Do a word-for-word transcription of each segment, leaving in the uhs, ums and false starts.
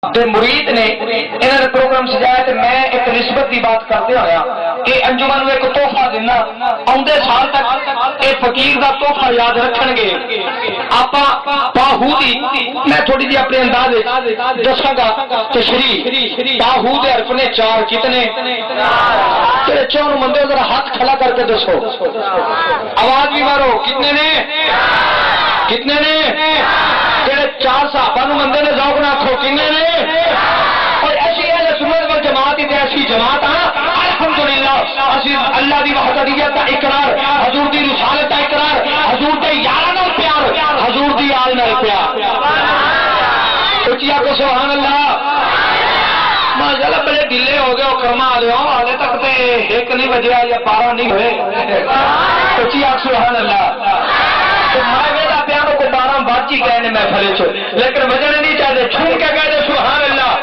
دے مرید نے انہوں نے پروگرام سجایا تے میں ایک نسبت دی بات کرتے ہویا کہ انجمن میں ایک تحفہ دینا آندے سال تک اے فقیر دا تحفہ یاد رکھن گے آپا باہودی میں تھوڑی جی اپنے انداز دساں گا تشریح باہود حرف نے چار کتنے تیرے چون مندے ذرا ہاتھ کھلا کر کے دسو آواز بھی مارو کتنے نے کتنے نے تیرے چار صحابہ نو مندے نے ذوق نہ آکھو کتنے نے اور ایسی اہل سنت و جماعت ہی ایسی جماعت ہے الحمدللہ اسی اللہ دی وحدانیت کا اقرار حضور دی رسالت کا اقرار حضور دے یار نال پیار حضور دی آل نال پیار اچیا کو سبحان اللہ ماشاءاللہ بڑے ڈھیلے ہو گئے کرما والے ہو حالے تک تے ایک نہیں بجیا یا بارہ نہیں ہوئے اچیا سبحان اللہ تو میں ویلا پیانوں کو بارہ بات ہی کہنے میں پھلے چھو لیکن وجہ نہیں چاہتے چھوڑ کے کہہ دے سبحان اللہ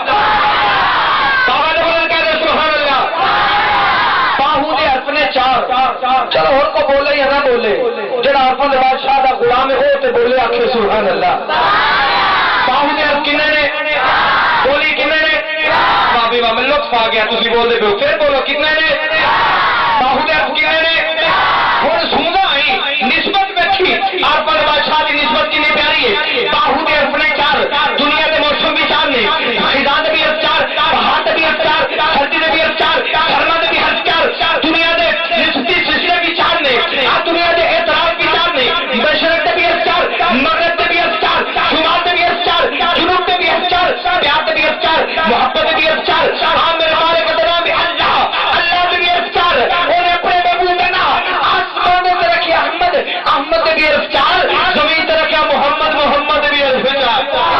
بابا نے بولن کہہ دے سبحان اللہ باہو دے اپنے چار چلو اور کو بولے یا نہ بولے جڑا ارفن لباس شاہ دا غلام ہے وہ تے بولے آکھے سبحان اللہ باہو دے ارف کنے نے بولی کنے نے بابی بابا لطف آ گیا تسی بول دے پھر بولو کتنے نے باہو دے ارف کنے نے ہن سنگا آئی نسبت بیٹھی ارفن لباس شاہ دی نسبت کتنی پیاری ہے باہو دے ارف نے چار دنیا دے موسم بھی چار نے خزاں دے بھی ارف چار پہاڑ دے بھی ارف چار دھرتی دے بھی ارف چار گھرما دے بھی ارف چار دنیا دے نسبتی سلسلے بھی چار نے دنیا دے اعتراف بھی چار نے مشرق دے بھی ارف چار مغرب دے بھی ارف چار شمال دے بھی ارف چار جنوب دے بھی ارف چار پیار دے بھی ارف چار محبت دے بھی ارف چار ہاں میرے ہمارے قدرہ میں اللہ اللہ دے بھی ارف چار انہیں اپنے محبوب میں نا آسمانوں سے رکھے احمد احمد دے بھی ارف چار زمین سے رکھے محمد محمد بھی ارف چار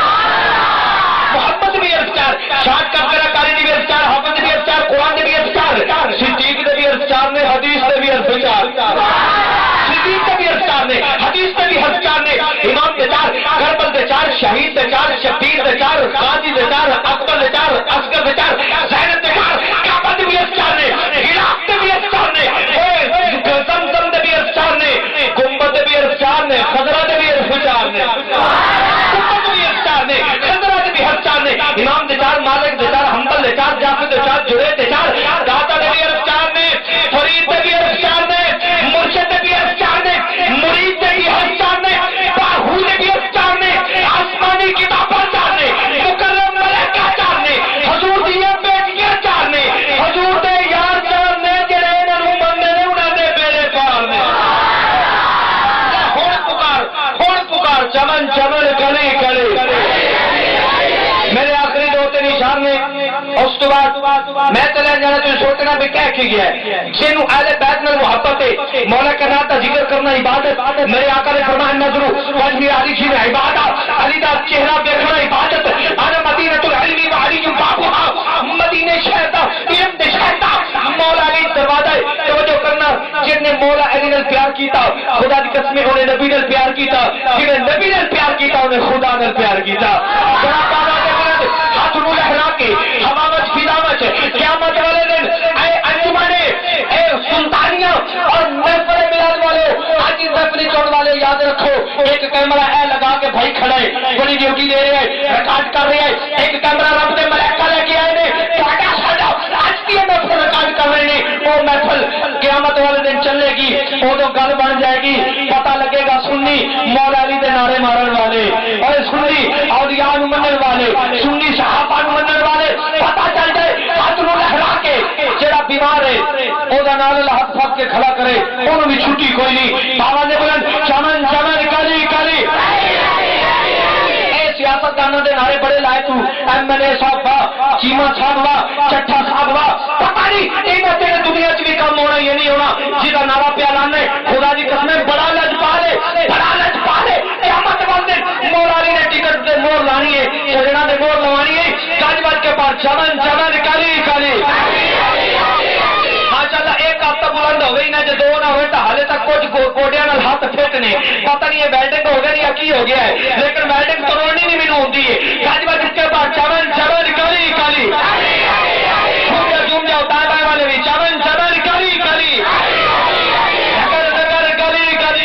محمد بھی ارف چار شاہد کا میرا کاری دی بھی ارف چار حافظ بھی ارف چار قرآن دے بھی ارف چار صدیق دے بھی ارف چار نے حدیث دے بھی ارف چار صدیق دے بھی ارف چار نے حدیث دے بھی ارف چار نے امام دے چار کربل دے چار شہید دے چار شبیر دے چار غازی دے چار اکبر دے چار اصغر دے چار زینب دے چار کعبہ دے بھی ارف چار نے عراق دے بھی ارف چار نے زمزم دے بھی ارف چار نے گنبد دے بھی ارف چار نے خضرہ دے بھی ارف چار نے گنبد دے بھی ارف چار نے خضرہ دے بھی ارف چار نے امام دے چار مالک دے چار حنبل دے چار جعفر دے چار جرید دے چار داتا دے بھی ارف چار نے فرید دے بھی ارف چار نے مرشد دے بھی ارف چار نے مرید دے بھی ارف چار نے باہو دے بھی ارف چار نے آسمانی کتاباں چار نے مکرم ملائکہ چار نے حضور دیاں بیٹیاں چار نے حضور دے یار چار نے جڑے انہاں نوں مننے نے انہاں دے بیڑے پار نے ہن پکار ہن پکار چمن چمن گلی گلی میرے آخری دو تین نشان نے اس تو بعد میں چلے جانا تو سوچنا بھی کہہ کے گیا ہے جنہوں اہل بیت میں محبت ہے مولا کا نام کا ذکر کرنا عبادت میرے آقا نے فرمایا نظرو وجہ علی جی میں عبادت علی دا چہرہ دیکھنا عبادت انا مدینہ العلم و علی بابها مدینہ شہر دا علم دے شہر دا مولا علی دروازہ توجہ کرنا جن نے مولا علی نال پیار کیتا خدا دی قسم انہیں نبی نال پیار کیتا جنہیں نبی نال پیار کیتا انہیں خدا نال پیار کیتا بڑا پانا ہاتھ نو لہرا کے ہوا وچ فضا وچ قیامت والے دن اے انجمنے اے سلطانیاں اور محفل میلاد والے آج اس محفل چون والے یاد رکھو ایک کیمرہ اے لگا کے بھائی کھڑے بڑی ڈیوٹی دے رہے ہیں ریکارڈ کر رہے ہیں ایک کیمرہ رب دے ملائکہ لے کے آئے نے ساڈا ساڈا آج کی محفل ریکارڈ کر رہے ہیں وہ محفل قیامت والے دن چلے گی وہ گل بن جائے گی پتہ لگے گا سنی مولا علی دے نعرے مارن والے اور سنی اولیاء نو منن والے سنی صحابہ نو منن والے پتہ چل جائے ہاتھ نو لہرا کے جڑا بیمار ہے او دا نال ہاتھ پھک کے کھڑا کرے اونوں بھی چھٹی کوئی نہیں بابا نے بلند چمن چمن گلی گلی اے سیاست دانوں دے نعرے بڑے لائے تو ایم ایل اے صاحب چیما صاحب وا چٹھا صاحب وا پتہ نہیں انہاں تے دنیا چ بھی کام ہونا یہ نہیں ہونا جدا نعرہ پہ اعلان ہے خدا دی قسم بڑا لجپال ہے بڑا لجپال ہے قیامت والے مولا علی نے ٹکٹ تے مور لانی ہے سجنا دے مور لوانی ہے گج بج کے پار چمن چمن کلی کلی ماشاءاللہ ایک ہفتہ بلند ہو گئی نہ جو دو نہ ہوئے تو حالے تک کچھ گوڈیاں نال ہاتھ پھیٹنے پتہ نہیں یہ ویلڈنگ ہو گئی یا کی ہو گیا ہے لیکن ویلڈنگ توڑنی نہیں مینوں ہوندی ہے گج بج کے پار چمن چمن کلی کلی جھوم جا جھوم جا تائے بائے والے بھی چمن چمن کلی کلی نگر نگر گلی گلی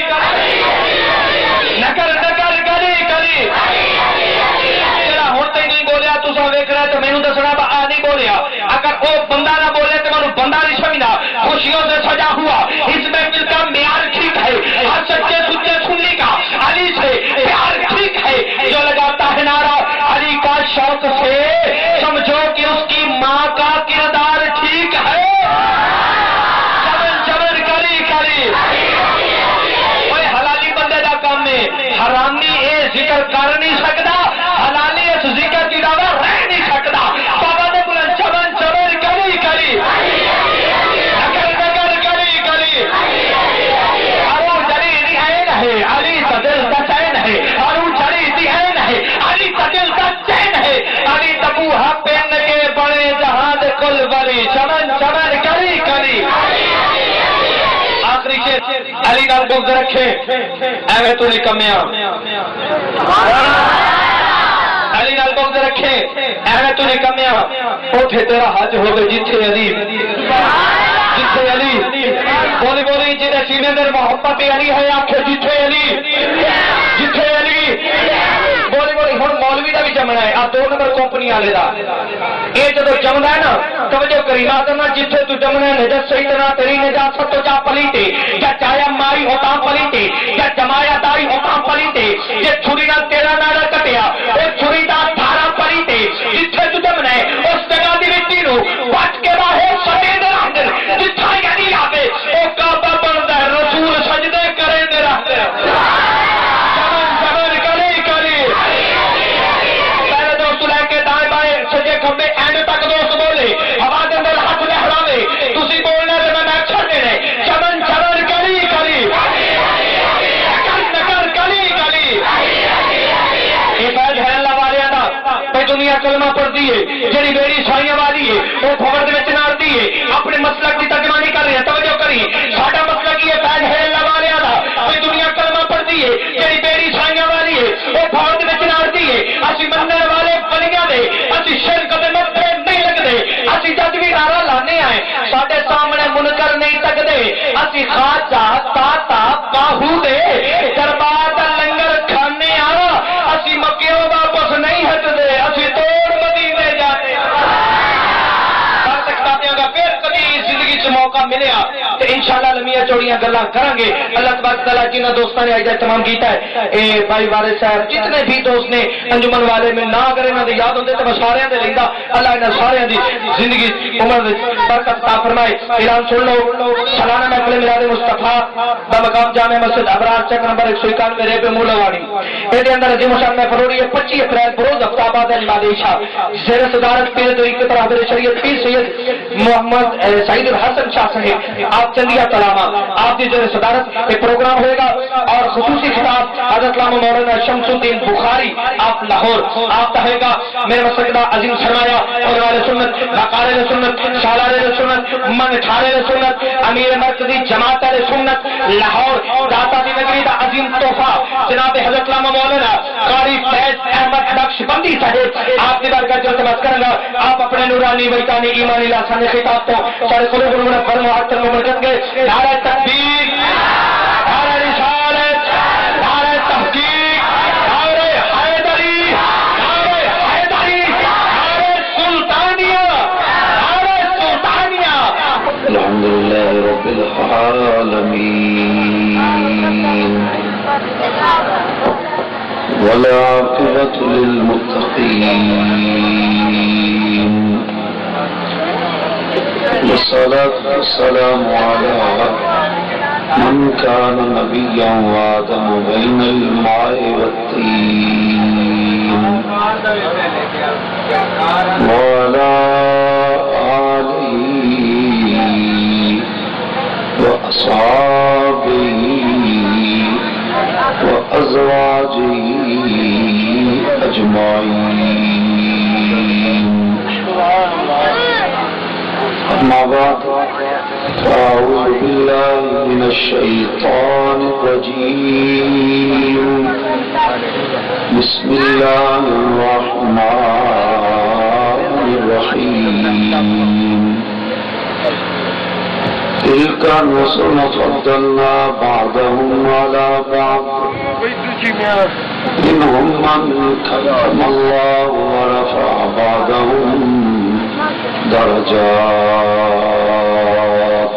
نگر نگر گلی گلی جڑا ہن تے نہیں بولیا تساں ویکھ تینوں دسنا آ نہیں بولیا، اگر وہ بندہ نہ بولے تو میں بندہ نہیں سمجھنا، خوشیوں سے سجا ہوا اس محفل کا معیار ٹھیک ہے، ہر سچے سچے سننے کا علی سے پیار ٹھیک ہے، جو لگاتا ہے نعرہ علی کا شوق سے سمجھو کہ اس کی ماں کا کردار ٹھیک ہے، چمن چمن کری کری کوئی حلالی بندے کا کام ہے، حرامی یہ ذکر کر نہیں سکتا، حلالی اس ذکر کی دعوی رہ نہیں سکتا، بابا نے بلند چمن چمن کری کری نگر نگر کری کری ارو جری دی ہے نہیں علی کا دل کا چین ہے، ارو جری دی ہے نہیں علی کا دل کا چین ہے، علی تبوہا پہن کے بڑے جہاد کل بری چمن چمن کری کری آخری شیر علی نال بغض رکھے ایویں تو نہیں کمیا، علی نال بغض رکھے ایویں تو نہیں کمیا، اوتھے تیرا حج ہوگی جتھے علی جتھے علی بولی بولی جی سینے در محبت علی ہے آخے جتھے علی جتھے علی بولی بولی ہوں مولوی کا بھی جمنا ہے، آ دو نمبر کمپنی والے کا یہ جب جمنا ہے نا توجہ کری آدھنا جتھے تو جمنا ہے نجت صحیح طرح تیری نجاست تو جا پلیتے یا چایا مائی ہوتا پلیتے یا جمایا داری ہوتا پلیتے یہ چھری نہ تیرا ناڑا کٹیا یہ چھری دا دھارا پلیتے جتھے تو جمنا ہے اس جگہ دی مٹی نو بچ کے باہر سٹے دے رہتے جتھا یعنی آگے او کعبہ بنتا ہے رسول سجدے کرے دے رہتے چمن چمن کری کری پہلے دوست لے کے دائیں بائیں سجے کھمبے اینڈ تک دوست بولے ہوا دے اندر ہاتھ لہراوے تسی بولنا تے میں میں چھڑ دینے چمن چمن کری کری نکر نکر کری کری یہ فیض ہے اللہ والیاں دا بھئی دنیا کلمہ پڑھ دیئے جڑی میری سائیاں والی ہے وہ خبر دے وچ نار دیئے اپنے مسلک کی ترجمانی کر رہے ہیں توجہ کری ساڈا مسلک یہ فیض ہے اللہ والیاں دا بھئی دنیا کلمہ پڑھ دیئے جڑی میری سائیاں والی ہے وہ خبر دے وچ نار دیئے اسی مننے والے بلیاں دے اسی شرک دے متے نہیں لگ دے اسی جد بھی نعرہ لانے آئے ساڈے سامنے منکر نہیں تک دے اسی خواجہ تاتا باہو دے دربار دا لنگر کھانے آ اسی مکیوں واپس نہیں ہٹ دے اسی توڑ مدینے جانے کر سکتا گا پھر کبھی زندگی سے موقع ملیا تو انشاءاللہ لمیاں چوڑیاں گلاں کریں گے اللہ تبارک تعالیٰ جنہ دوستوں نے آج اہتمام کیتا ہے اے بھائی وارث صاحب جتنے بھی دوست نے انجمن والے میں نہ اگر انہوں نے یاد ہوتے تو میں سارے دے لیندا اللہ انہاں سارے دی زندگی عمر برکت عطا فرمائے اعلان سن لو سالانہ محفل میلاد مصطفیٰ بمقام جامع مسجد ابرار چک نمبر ایک سو اکانوے ریپے مولاواڑی یہ اندر عظیم الشان محفل ہو رہی ہے پچیس اپریل بروز ہفتہ آباد اجماد عشاء زیر صدارت پیر طریقے پر حاضر شریعت پیر سید محمد سعید الحسن شاہ صاحب آپ چندیا کلامہ آپ کی زیر صدارت ایک پروگرام ہوئے گا اور خصوصی خطاب حضرت علامہ مولانا شمس الدین بخاری آپ لاہور آپ کہے گا میرے مسجدہ عظیم سرمایہ اور والے سنت نقارے سنت سالارے سنت من ٹھارے سنت امیر مرکزی جماعت سنت لاہور داتا دی نگری دا عظیم تحفہ جناب حضرت علامہ مولانا قاری فیض احمد نقش بندی صاحب آپ کی برکت جو تمس کریں گا آپ اپنے نورانی ویتانی ایمانی لاسانی خطاب تو سارے قلوب المنور فرم معطر مملکت کے نعرہ تکبیر نعرہ رسالت نعرہ تحقیق نعرہ حیدری نعرہ حیدری نعرہ سلطانیہ نعرہ سلطانیہ الحمدللہ رب العالمین والعاقبة للمتقين والصلاة والسلام على من كان نبيا وآدم بين الماء والطين وعلى آله وأصحابه وأزواجه أجمعين أما بعد فأعوذ بالله من الشيطان الرجيم بسم الله الرحمن الرحيم تلك الرسل فضلنا بعضهم على بعض منهم من كلم الله ورفع بعضهم درجات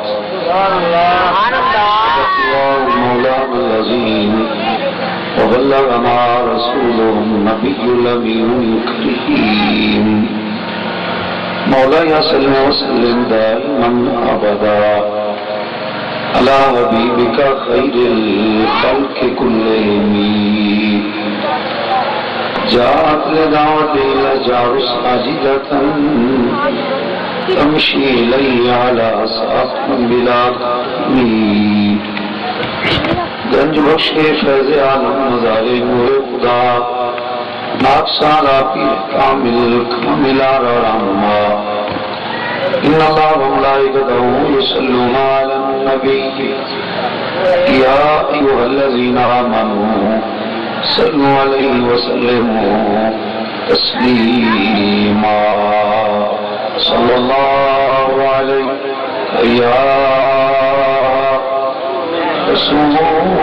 مولانا العظيم وبلغنا رسوله النبي الأمي الكريم مولاي صل وسلم دائما أبدا على حبيبك خير الخلق كلهم جاءت لدعوت الأجار ساجدة تمشي إليه على صراط بلا قدم گنج بخش فیض عالم نظارے نور خدا ناک سارا پیر کامل کاملا رحمہ ان اللہ و ملائکتہ یصلون علی النبی یا ایھا الذین آمنوا صلوا علیہ وسلموا تسلیما صلی اللہ علیہ یا رسول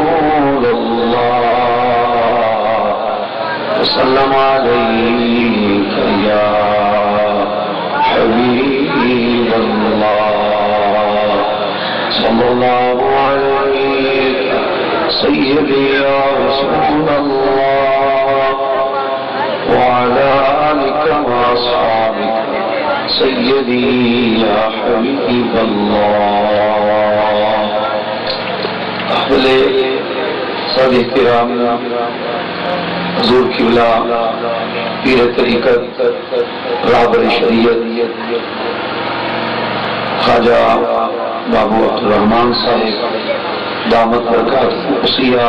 اللہ وسلم علیک یا حبیب اللہ صلی اللہ علیک سیدی یا رسول اللہ وعلى آلک واصحابک سیدی یا حبیب اللہ احوال سب احترام حضور قبلہ پیر طریقت رہبر شریعت خواجہ بابو عبدالرحمن صاحب دامت برکات خصوصیہ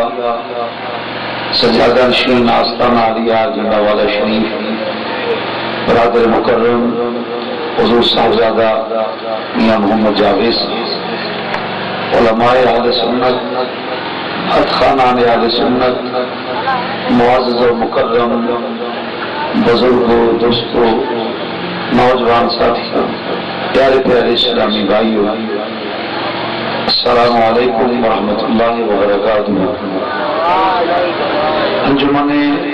سجادہ نشین آستانہ علیہ جنڈا والا شریف برادر مکرم حضور صاحبزادہ میاں محمد جاوید علماء اہل سنت حد خانان اہل سنت معزز و مکرم بزرگوں دوستوں نوجوان ساتھیوں پیارے پیارے اسلامی بھائیوں السلام علیکم ورحمۃ اللہ وبرکاتہ انجمن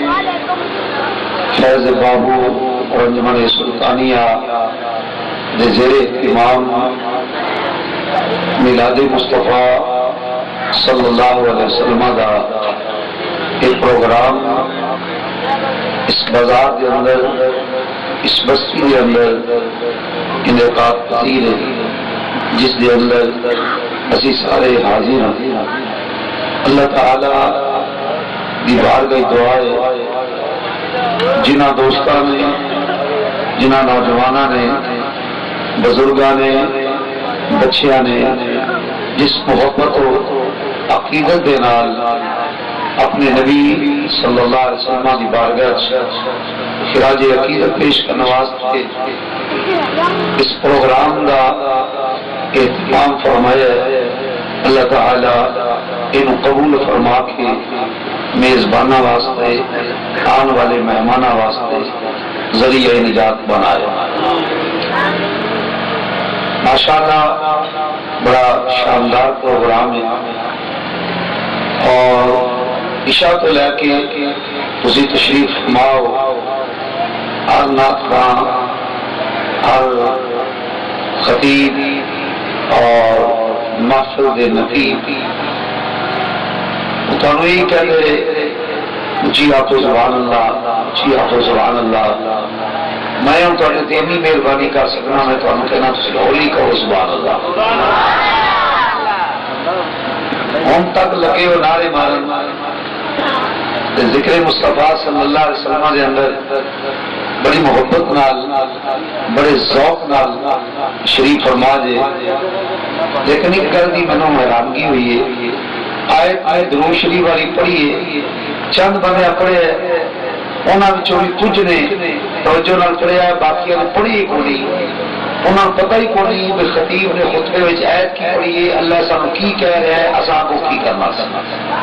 فیض بابو اور انجمن سلطانیہ دے زیر اہتمام میلاد مصطفیٰ صلی اللہ علیہ وسلم دا ایک پروگرام اس بازار دے اندر اس بستی دے اندر انعقاد پذیر ہے جس دے اندر اسی سارے حاضر ہیں اللہ تعالی دی بارگاہ دعا ہے جنہ دوستاں نے جنہ نوجواناں نے بزرگاں نے بچیاں نے جس محبت و عقیدت دے نال اپنے نبی صلی اللہ علیہ وسلم دی بارگاہ خراج عقیدت پیش کرنے واسطے اس پروگرام دا اہتمام فرمایا ہے اللہ تعالی انہوں قبول فرما کے میزبانہ واسطے آن والے مہمانہ واسطے ذریعہ نجات بنائے ماشاءاللہ بڑا شاندار پروگرام ہے اور عشاء تو لے کے تسی تشریف فرماؤ ہر نعت خواں ہر خطیب اور محفل دے نقیب تانوں یہ کہتے جی آپ سبحان اللہ جی آپ سبحان اللہ میں ہوں تو تیمی مہربانی کر سکنا میں تو کہنا تسی ہولی کہو سبحان اللہ ہم تک لگے ہو نعرے مارن ذکر مصطفیٰ صلی اللہ علیہ وسلم دے اندر بڑی محبت نال بڑے ذوق نال شریف فرما دے لیکن ایک گل دی منوں حیرانگی ہوئی ہے آیت آیت درود شریف والی پڑھی ہے چند بندے پڑھے انہاں وچوں بھی کچھ نے توجہ نال پڑھیا ہے باقیاں نے پڑھی ہی کوئی انہاں کو پتہ ہی کوئی کہ خطیب نے خطبے وچ آیت کی پڑھی ہے اللہ سانوں کی کہہ رہا ہے اساں کو کی کرنا سنا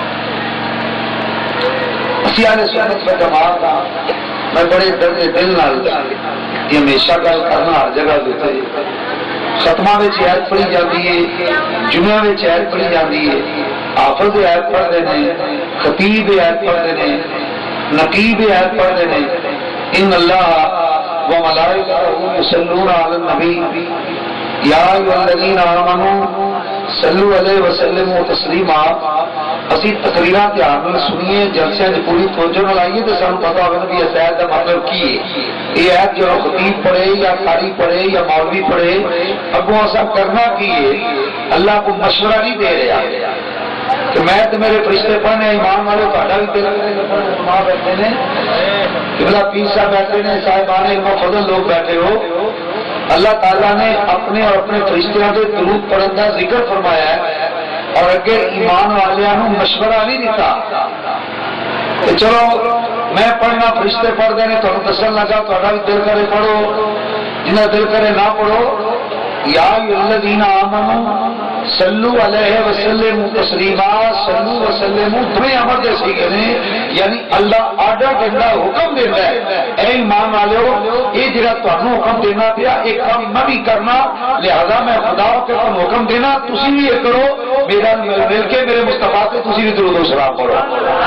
اسی آنے سنت و جماعت میں بڑے درد دل نال یہ ہمیشہ گل کرنا ہر جگہ دیتے ختمہ میں آیت پڑھی جاتی ہے جمعہ میں آیت پڑھی جاتی ہے حافظ آیت پڑھ دینے خطیب آیت پڑھ دینے نقیب آیت پڑھ دینے ان اللہ وملائکتہ یصلون علی النبی یا ایھا الذین آمنوا صلو علیہ وسلموا تسلیما. اسی تقریراں دھیان نال سنیے، جلسے دی پوری توجہ نال آئیے تے سانوں پتہ ہوے کہ اس آیت دا مطلب کی ہے. یہ آیت جو خطیب پڑھے یا قاری پڑھے یا مولوی پڑھے، اگوں اساں کرنا کی ہے؟ اللہ کو مشورہ نہیں دے رہا کہ میں تو میرے فرشتے پڑھنے ایمان والے تہاڈا بھی دل فرما بیٹھے نے، قبلہ پیر صاحب بیٹھے نے، صاحبان علم و فضل لوگ بیٹھے ہو. اللہ تعالیٰ نے اپنے اور اپنے فرشتیاں کے درود پڑھن کا ذکر فرمایا ہے اور اگے ایمان والوں مشورہ نہیں دیتا کہ چلو میں پڑھنا فرشتے پڑھتے ہیں تمہیں دسن لگا تھوڑا بھی دل کرے پڑھو، جنہیں دل کرے نہ پڑھو. یا ایھا الذین آمنوا صلو علیہ وسلم تسلیما. صلو وسلم تمہیں امر دے سیکھے نے، یعنی اللہ آرڈر دینا، حکم دینا ہے اے ایمان والو یہ جڑا تمہیں حکم دینا پیا ایک کام میں بھی کرنا، لہذا میں خدا کے تم حکم دینا تسی بھی یہ کرو، میرا مل کے میرے مصطفیٰ سے تسی بھی درود و سلام پڑھو.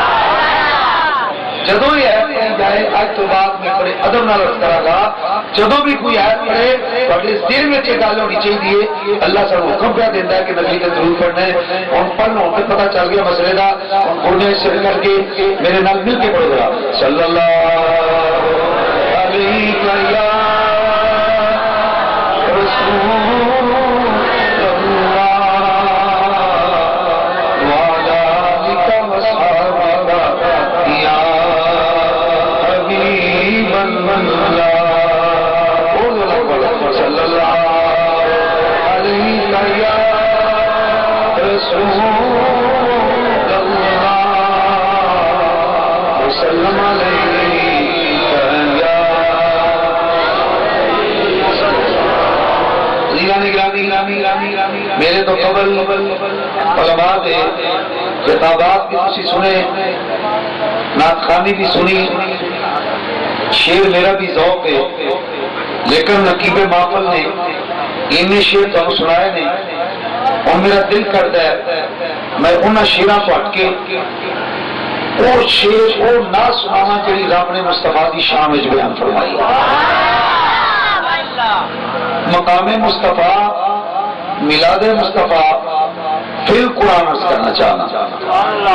جدو یہ ایت پڑھی جائے آج تو بعد میں بڑے ادب نال عرض کرا گا، جدو بھی کوئی ایت پڑھے تھوڑے دل میں یہ گل ہونی چاہیے اللہ سب حکم پہ دینا ہے کہ نبی کا درود پڑھنا ہے. ہوں پڑھ لو تو پتہ چل گیا مسئلے کا. پڑھنے سے کر کے میرے نال مل کے پڑھو گا. صلی اللہ علیہ یا رسول میرے تو قبل علماء نے کتابات بھی تسی سنے، نعت خوانی بھی سنی، شعر میرا بھی ذوق ہے، لیکن نقیب محفل نے ان شعر تمہیں سنائے نے اور میرا دل کرتا ہے میں انہاں شعراں تو ہٹ کے وہ شعر وہ نہ سناواں جڑی رب نے مصطفیٰ دی شان وچ بیان فرمائی. مقام مصطفیٰ، میلاد مصطفیٰ فی القرآن عرض کرنا چاہنا.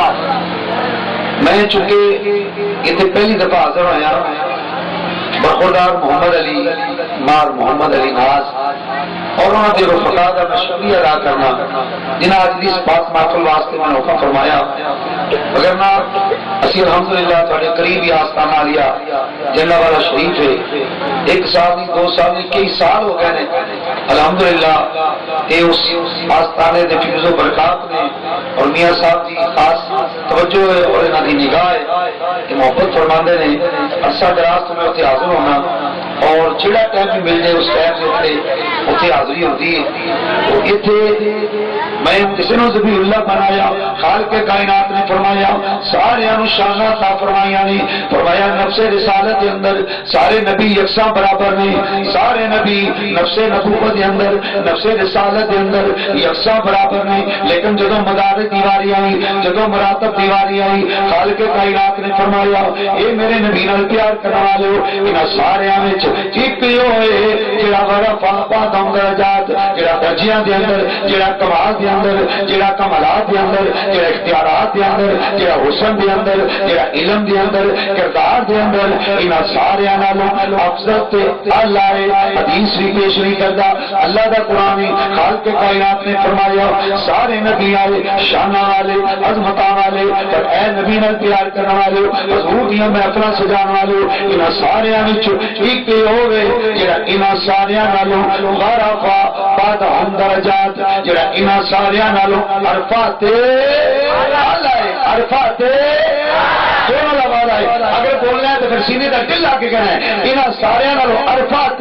میں چونکہ یہ پہلی دفعہ حاضر ہوا برخوردار محمد علی مار محمد علی ناز اور انہوں نے رفقا کا میں شکریہ ادا کرنا جنہیں آج اس بات محفل واسطے میں حکم فرمایا. اگر نہ اسی الحمدللہ تھوڑے قریب ہی آستانہ لیا جنہ والا شریف ہے، ایک سال نہیں دو سال نہیں کئی سال ہو گئے ہیں الحمدللہ. یہ اس آستانے دے فیض و برکات نے اور میاں صاحب جی خاص توجہ ہے اور انہوں کی نگاہ ہے کہ محبت فرماندے نے. عرصہ دراز تو میں اتنے حاضر ہونا اور جڑا ٹائم بھی مل جائے اس ٹائم سے اتنے اتنے حاضری ہوتی ہے. اتنے میں کسی نے ذبیح اللہ بنایا، خالق کائنات نے فرمایا سارے شانہ عطا فرمایا نے، فرمایا نفس رسالت کے اندر سارے نبی یکساں برابر نے، سارے نبی نفس نبوت کے اندر نفس رسالت کے اندر یکساں برابر نے. لیکن جدو مدار دیواری آئی، جدو مراتب دیواری آئی، خالق کائنات نے فرمایا اے میرے نبی نال پیار کرنے والے انہاں سارے وچ ایک ہوئے جڑا بڑا پاپا دم درجات جڑا درجیاں دے اندر جڑا کمال دے اندر جڑا کمالات دے اندر جڑا اختیارات دے اندر جڑا حسن دے اندر جڑا علم دے اندر کردار دے اندر انہاں سارے نالوں افضل تے اعلی حدیث بھی پیش نہیں کردا. اللہ دا قرآن خالق کائنات نے فرمایا سارے نبی آئے شانہ والے عظمتاں والے پر اے نبی نال پیار کرنے والے حضور دیاں محفلاں سجانے والے انہاں سارے وچ ایک ہوے جڑا انہاں سارے نالوں غرفا بعد ہم درجات جڑا انہاں سارے نالوں عرفات اعلی عرفات دونوں لفظ آئے. اگر بولنا ہے تو پھر سینے کا دل لا کے کہنا ہے انہاں سارے نالوں عرفات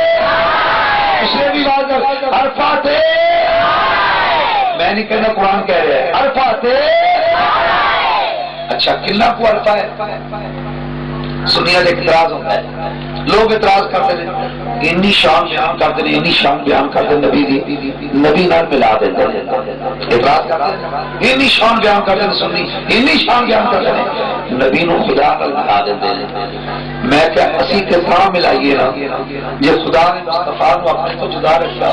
پچھلے بھی بات عرفات میں نہیں کہنا قرآن کہہ رہا ہے عرفات. اچھا کنا کو عرفہ ہے؟ سنیا ایک اعتراض ہوتا ہے لوگ اعتراض کرتے ہیں انی شان بیان کرتے ہیں انی شان بیان کرتے ہیں نبی دی نبی نال ملا دیتے ہیں اعتراض کرتے ہیں انی شان بیان کرتے ہیں سنی انی شان بیان کرتے ہیں نبی نو خدا نال ملا دیتے ہیں میں کیا اسی تے تھا ملائیے نا جے خدا نے مصطفیٰ نو اپنے تو جدا رکھا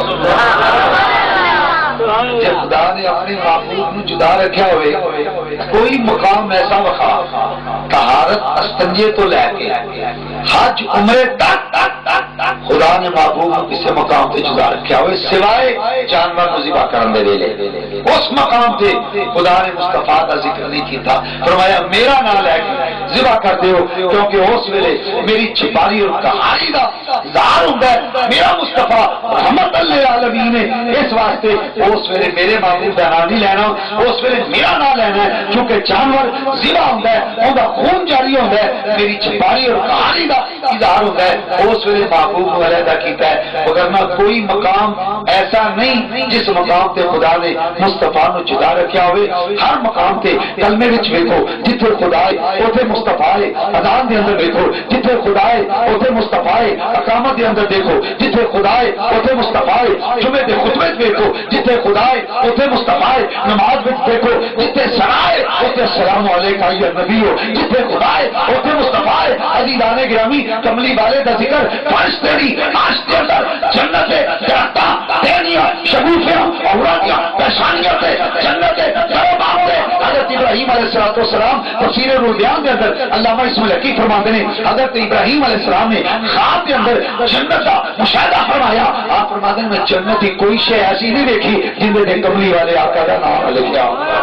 جے خدا نے اپنے محبوب نو جدا رکھا ہوئے کوئی مقام ایسا وقا طہارت استنجے تو لے کے حج عمرے تک خدا نے محبوب کو کسی مقام تے جدا رکھا ہوئے سوائے جانور کو ذبح کرن دے ویلے اس مقام تے خدا نے مصطفیٰ کا ذکر نہیں کیتا فرمایا میرا نام لے کے ذبح کر دیو کیونکہ اس ویلے میری چھپاری اور کہانی دا ظاہر ہوندا ہے میرا مصطفیٰ رحمت للعالمین ہے اس واسطے اس ویلے میرے محبوب دا نام نہیں لینا اس ویلے میرا نام لینا ہے کیونکہ جانور ذبح ہوندا ہے اوندا خون جاری ہوندا ہے میری چھپاری اور کہانی دا اظہار ہوتا ہے اس ویلے محبوب کو علیحدہ کیتا ہے وگرنہ کوئی مقام ایسا نہیں جس مقام تے خدا نے مصطفیٰ نو جدا رکھا ہوئے ہر مقام تے کلمے وچ ویکھو جتھے خدا ہے اوتھے مصطفیٰ ہے اذان دے اندر دیکھو جتھے خدا ہے اوتھے مصطفیٰ ہے اقامت دے اندر دیکھو جتھے خدا ہے اوتھے مصطفیٰ ہے جمعے دے خطبے وچ دیکھو جتھے خدا ہے اوتھے مصطفیٰ ہے نماز وچ دیکھو جتھے ثنا ہے اوتھے السلام علیکہ یا نبی ہو جتھے خدا ہے اوتھے مصطفیٰ ہے عزیزان گرامی کملی والے دا ذکر فرش تیری آج دے اندر جنت درختاں دینیاں شگوفیاں اورادیاں پیشانیاں تے جنت درباب تے حضرت ابراہیم علیہ السلام تفسیر البیان دے اندر علامہ اسماعیل حقی فرماتے ہیں حضرت ابراہیم علیہ السلام نے خواب کے اندر جنت کا مشاہدہ فرمایا آپ فرماتے ہیں میں جنت کی کوئی شے ایسی نہیں دیکھی جن دے کملی والے آقا کا نام لکھا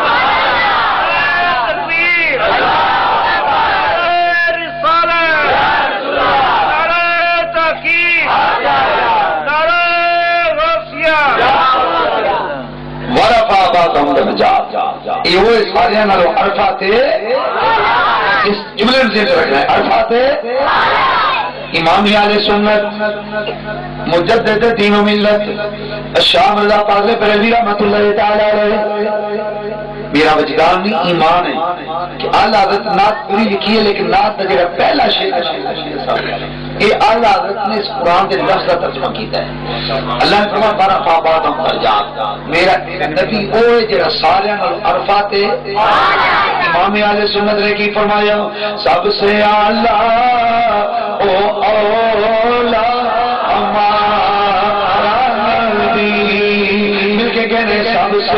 یہ وہ سارے عرفہ تھے اس جملے میں ذکر رکھنا ہے عرفہ تھے امام اہل سنت مجدد دین و ملت شاہ مرزا فاضل بریلوی رحمۃ اللہ تعالی علیہ میرا وجدان نہیں ایمان ہے کہ اعلی حضرت نعت پوری لکھی ہے لیکن نعت کا جو پہلا شعر یہ اعلی حضرت نے اس قرآن کے لفظ کا ترجمہ کیتا ہے اللہ نے فرمایا بارہ خوابات ہم فرجات میرا نبی او ہے جڑا سارے عرفہ تے امام اہل سنت نے کی فرمایا سب سے اعلی او اولا ہمارا نبی مل کے کہنے سب سے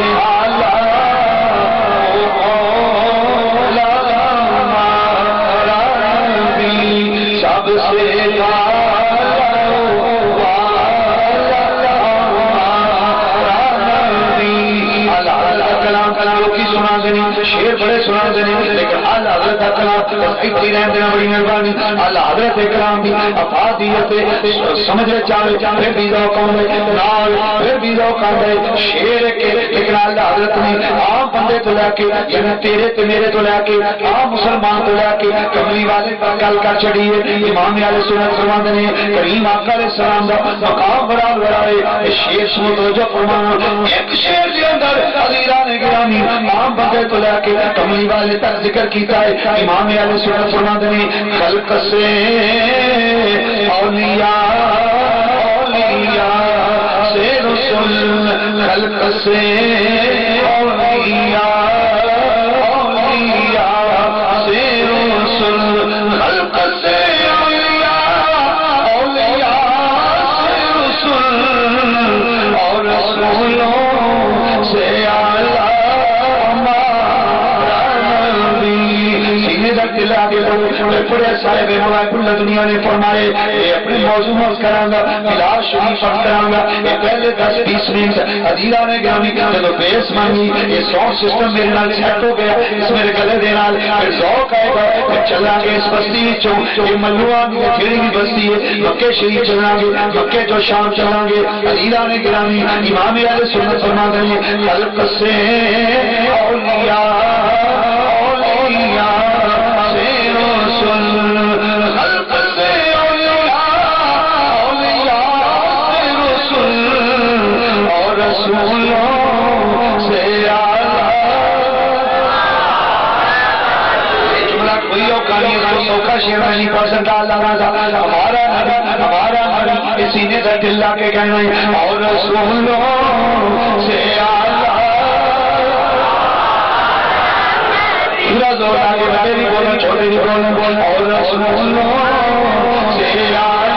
شیر بڑے سنا دینے لیکن اللہ حضرت کلام اتنی رہن دینا بڑی مہربانی اللہ حضرت کلام بھی افادیت سمجھے چاہے پھر بھی ذوق آؤں نال پھر بھی ذوق آؤں شیر کے لیکن اللہ حضرت نے عام بندے تو لے کے یعنی تیرے تے میرے تو لے کے عام مسلمان تو لے کے کملی والے پر گل کر چڑھی ہے امام علیہ سنت فرما دینے کریم آقا علیہ السلام دا مقام بڑا بڑا ہے شیر سنو توجہ فرمانا ایک شیر دے اندر عزیزان گرامی عام بندے تو لے کے کملی والے تک ذکر کیتا ہے امام علیہ سنت فرما دینے خلق سے اولیاء اولیاء سے رسول خلق سے اولیاء اولیاء سے رسول خلق سے اولیاء اولیاء سے رسول اور رسولوں سے اعلیٰ بڑے صاحب مولانا اللہ دنیا نے فرمائے اپنے موضوع میں کراں گا بلا شریف کراں گا یہ پہلے دس بیس منٹ عزیزاں نے گرامی جب بیس مانی یہ ساؤنڈ سسٹم میرے نال سیٹ ہو گیا اس میرے گلے دے نال پھر ذوق آئے گا پھر چلاں گے اس بستی وچوں یہ ملوان کی جڑی بھی بستی ہے مکے شریف چلاں گے مکے جو شام چلاں گے عزیزاں نے گرامی امام اہل سنت فرماتے ہیں خلق سے اولیاء اولیاء شیرانی پسند اللہ سے دل لا کے کہنا ہے اور رسولوں سے آلہ پورا زور لا کے بڑے بھی بولیں چھوٹے بھی بولیں اور رسولوں سے آلہ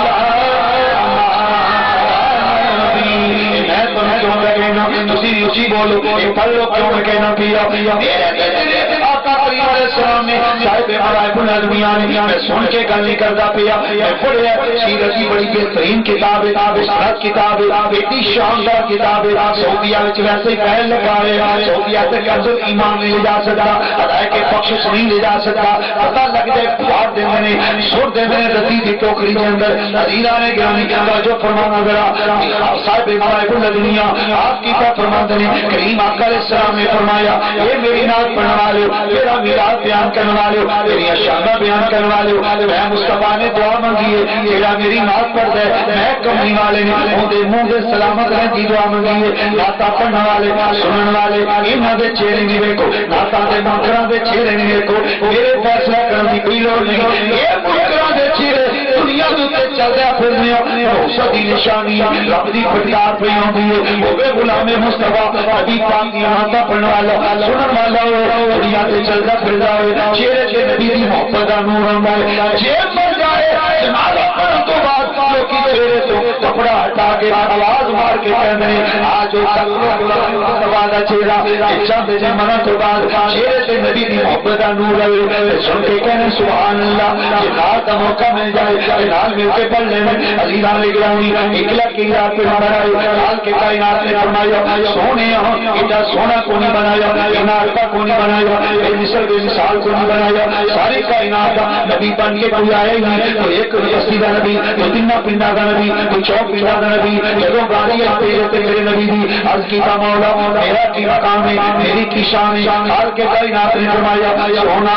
میں تمہیں کیوں کہنا تسی اچھی بولو پڑھ لو کیوں کہنا پیا میرے آقا کریم علیہ السلام نے صاحب مرائب العالمین میں سن کے گل نہیں کرتا پیا میں پڑھیا سیرت کی بڑی بہترین کتاب ہے سنت کتاب ہے اتنی شاندار کتاب ہے سعودیہ وچ ویسے ہی پہل لگا ہے سعودیہ تے قرض ایمان نہیں لے جا سکتا ادائے کے بخشش نہیں لے جا سکتا پتہ لگ جائے پھاڑ دیندے نے سر دیندے نے رتی دی ٹوکری دے اندر عزیزاں نے گرامی کہندا جو فرمانا ذرا صاحب مرائب العالمین آپ کی طرف فرماتے ہیں کریم آقا علیہ السلام نے فرمایا اے میری نعت پڑھنے والے میرا میراث بیان کرنے والے میری شانہ بیان کرنے والے میں مصطفیٰ نے دعا منگی ہے تیرا میری نعت پڑھ دے میں کملی والے نے اودے منہ دے سلامت رہن دی دعا منگی ہے نعتاں پڑھنے والے سنن والے انہاں دے چہرے نہیں ویکھو نعتاں دے منکراں دے چہرے نہیں ویکھو میرے فیصلہ کرن دی کوئی لوڑ نہیں یہ منکراں دے چہرے دنیا دے تے چلدے پھرنے موسیٰ دی نشانی رب دی پھٹکار پئی ہوندی ہے ہوے غلام مصطفیٰ نبی پاک دی نعتاں پڑھنے والا سنن والا دنیا تے چلدا پھردا ہوئے چہرے تے نبی دی محبت دا نور ہوندا ہے جے مر جائے جنازہ پڑھن تو بعد لوکی چہرے تو کپڑا ہٹا کے آواز مار کے کہندے ہیں آج مصطفیٰ دا چہرہ چاندے جے مرن تو بعد چہرے تے نبی دی محبت دا نور ہے سن کے کہنے سبحان اللہ جے نال دا موقع مل جائے نال مل کے پڑھ لینے عزیزاں نے گرامی اکلا کی رات پہ بنایا نال کے کائنات نے فرمایا سونے ایڈا سونا کو نہیں بنایا نارتا کو نہیں بنایا بے مثل بے مثال کو نہیں بنایا ساری کائنات نبی بن کے کوئی آیا ہی نہیں کوئی ایک بستی کا نبی کوئی تین پنڈا کا نبی کوئی چوک پنڈا کا نبی جدو گاڑی ہے تیرے تے میرے نبی دی عرض کیتا مولا میرا کی مقام ہے میری کی شان ہے حال کے کائنات نے فرمایا سونا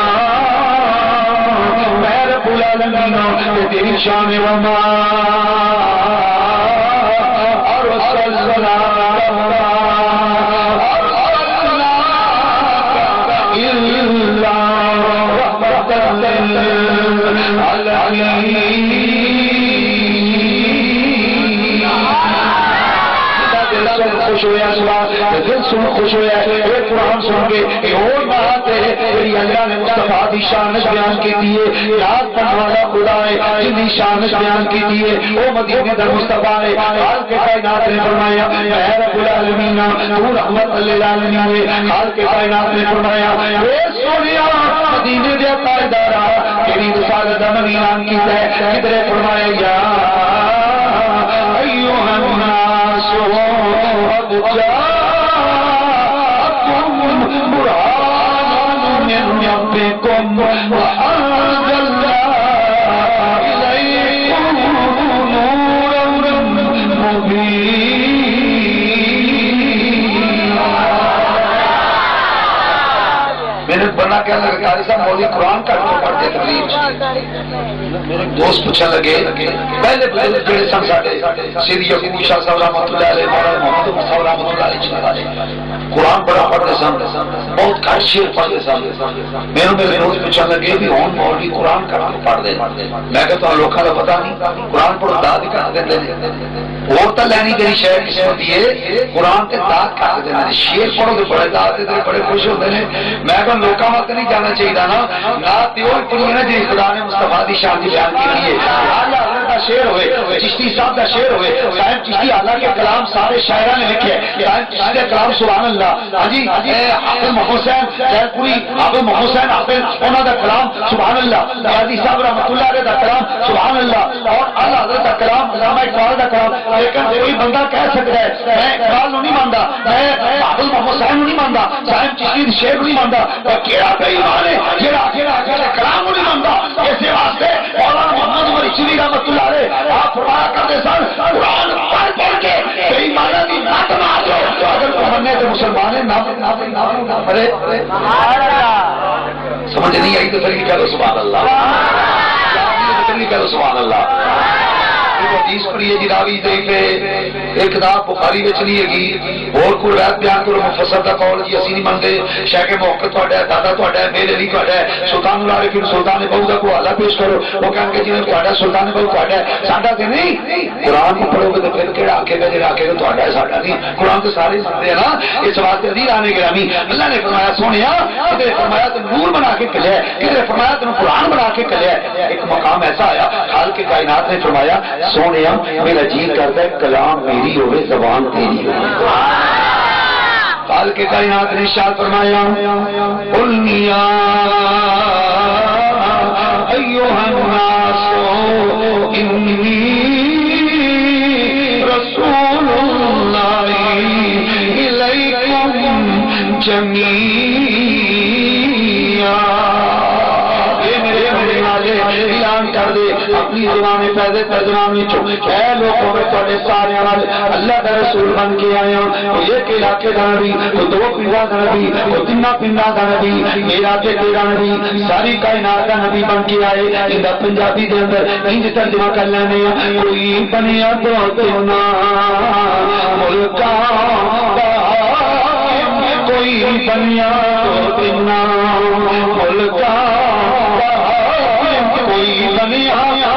میں رب العالمین تیری شان وما اور صلی خوش ہوا دل سن خوش ہوا یہ قرآن سن کے یہ اور بات ہے میری اللہ نے مصطفیٰ دی شانش بیان کی دیے یاد پڑھنے والا خدا ہے جنہی شانش بیان کی دیے وہ مدینے در مصطفیٰ ہے حال کے کائنات نے فرمایا اے رب العالمین تو رحمت للعالمین ہے حال کے کائنات نے فرمایا اے سونیا مدینے دے تاجدارا تیری رسالت دا نبی اعلان کیتا ہے کدھر فرمایا یا ایھا الناس قد جاءکم برہان من ربکم وانزلنا الیکم نورا مبینا محنت بنا کیا لگا قاری صاحب مولوی قرآن کا تو پڑھتے تقریر میرے دوست پوچھنے لگے پہلے بزرگ جڑے سن ساڈے سیدھی یعقوب شاہ صاحب رحمۃ اللہ علیہ مولانا محمد مصطفیٰ رحمۃ اللہ علیہ قرآن بڑا پڑھتے سن بہت گھٹ شعر پڑھتے سن میرے میرے دوست پوچھنے لگے بھی ہوں مولوی قرآن کا تو پڑھ دے میں کہتا ہوں لوگوں کا پتہ نہیں قرآن پڑھو داد ہی کر دیں اور تو لینی تیری شہر قسمت ہے قرآن تے داد کر دیں شعر پڑھو تو بڑے داد تے بڑے خوش ہوتے ہیں میں کہا لوکاں وقت نہیں جانا چاہیے نا نہ تیو پڑھی نا جی خدا نے مصطفیٰ دی شان دی بیان کی ہے اعلیٰ حضرت کا شعر ہوئے چشتی صاحب کا شعر ہوئے صاحب چشتی اعلیٰ کے کلام سارے شاعران نے لکھے صاحب چشتی کا کلام سبحان اللہ ہاں جی حافظ محمد حسین شہر پوری حافظ محمد حسین حافظ انہوں کا کلام سبحان اللہ نیازی صاحب رحمۃ اللہ علیہ کا کلام سبحان اللہ اور اعلیٰ حضرت کا کلام علامہ اقبال کا کلام لیکن کوئی بندہ کہہ سکتا ہے میں اقبال نہیں مانتا میں حافظ محمد حسین نہیں مانتا صاحب چشتی شعر نہیں مانتا کیڑا بے ایمان ہے جڑا جڑا جڑا کلام نہیں مانتا اس واسطے مولانا محمد عمر چشتی رحمۃ اللہ علیہ آپ فرمایا کرتے سن قرآن پڑھ پڑھ کے بے ایمانوں کی نعت مار دو اگر کوئی مننے تو مسلمان ہے نہ پڑھے سمجھ نہیں آئی تو پھر کہہ دو سبحان اللہ پھر کہہ دو سبحان اللہ حدیث پڑھی ہے جی راوی دیکھے ایک کتاب بخاری وچ نہیں ہے اور کوئی روایت بیان کرو مفسر دا قول جی اسی نہیں منتے شیخ موقع تہاڈا ہے دادا تہاڈا ہے میرے علی تہاڈا ہے سلطان العارفین سلطان بہو دا کوئی حوالہ پیش کرو وہ کہن کہ جی تہاڈا سلطان بہو تہاڈا ہے ساڈا تے نہیں قرآن کو پڑھو گے تو پھر کیڑا آکے گا جڑا آکے گا تہاڈا ہے ساڈا نہیں قرآن تو سارے سنتے ہیں نا اس واسطے عزیز آنے گرامی اللہ نے فرمایا سونیا کدھر فرمایا تو نور بنا کے کلیا ہے کدھر فرمایا تو قرآن بنا کے کلیا ہے ایک مقام ایسا آیا خالق کائنات نے فرمایا سونیا میرا جی کرتا ہے کلام میری ہوئے زبان تیری ہوئے خالق کائنات نے ارشاد فرمایا قل یا ایھا الناس انی رسول اللہ الیکم جمیعا اعلان کر دے اپنی زبان پیدے ترجمان میں چھو اے لوگوں میں توڑے سارے آنے اللہ کا رسول بن کے آئے ہیں تو ایک علاقے دا نبی تو دو پنڈا دا نبی تو تینہ پنڈا دا نبی میرا کے تیرا نبی ساری کائنات کا نبی بن کے آئے اندہ پنجابی دے اندر انج ترجمہ کر لینے کوئی بنیا تو تینا ملکا کوئی بنیا تو تینا ملکا کوئی بنیا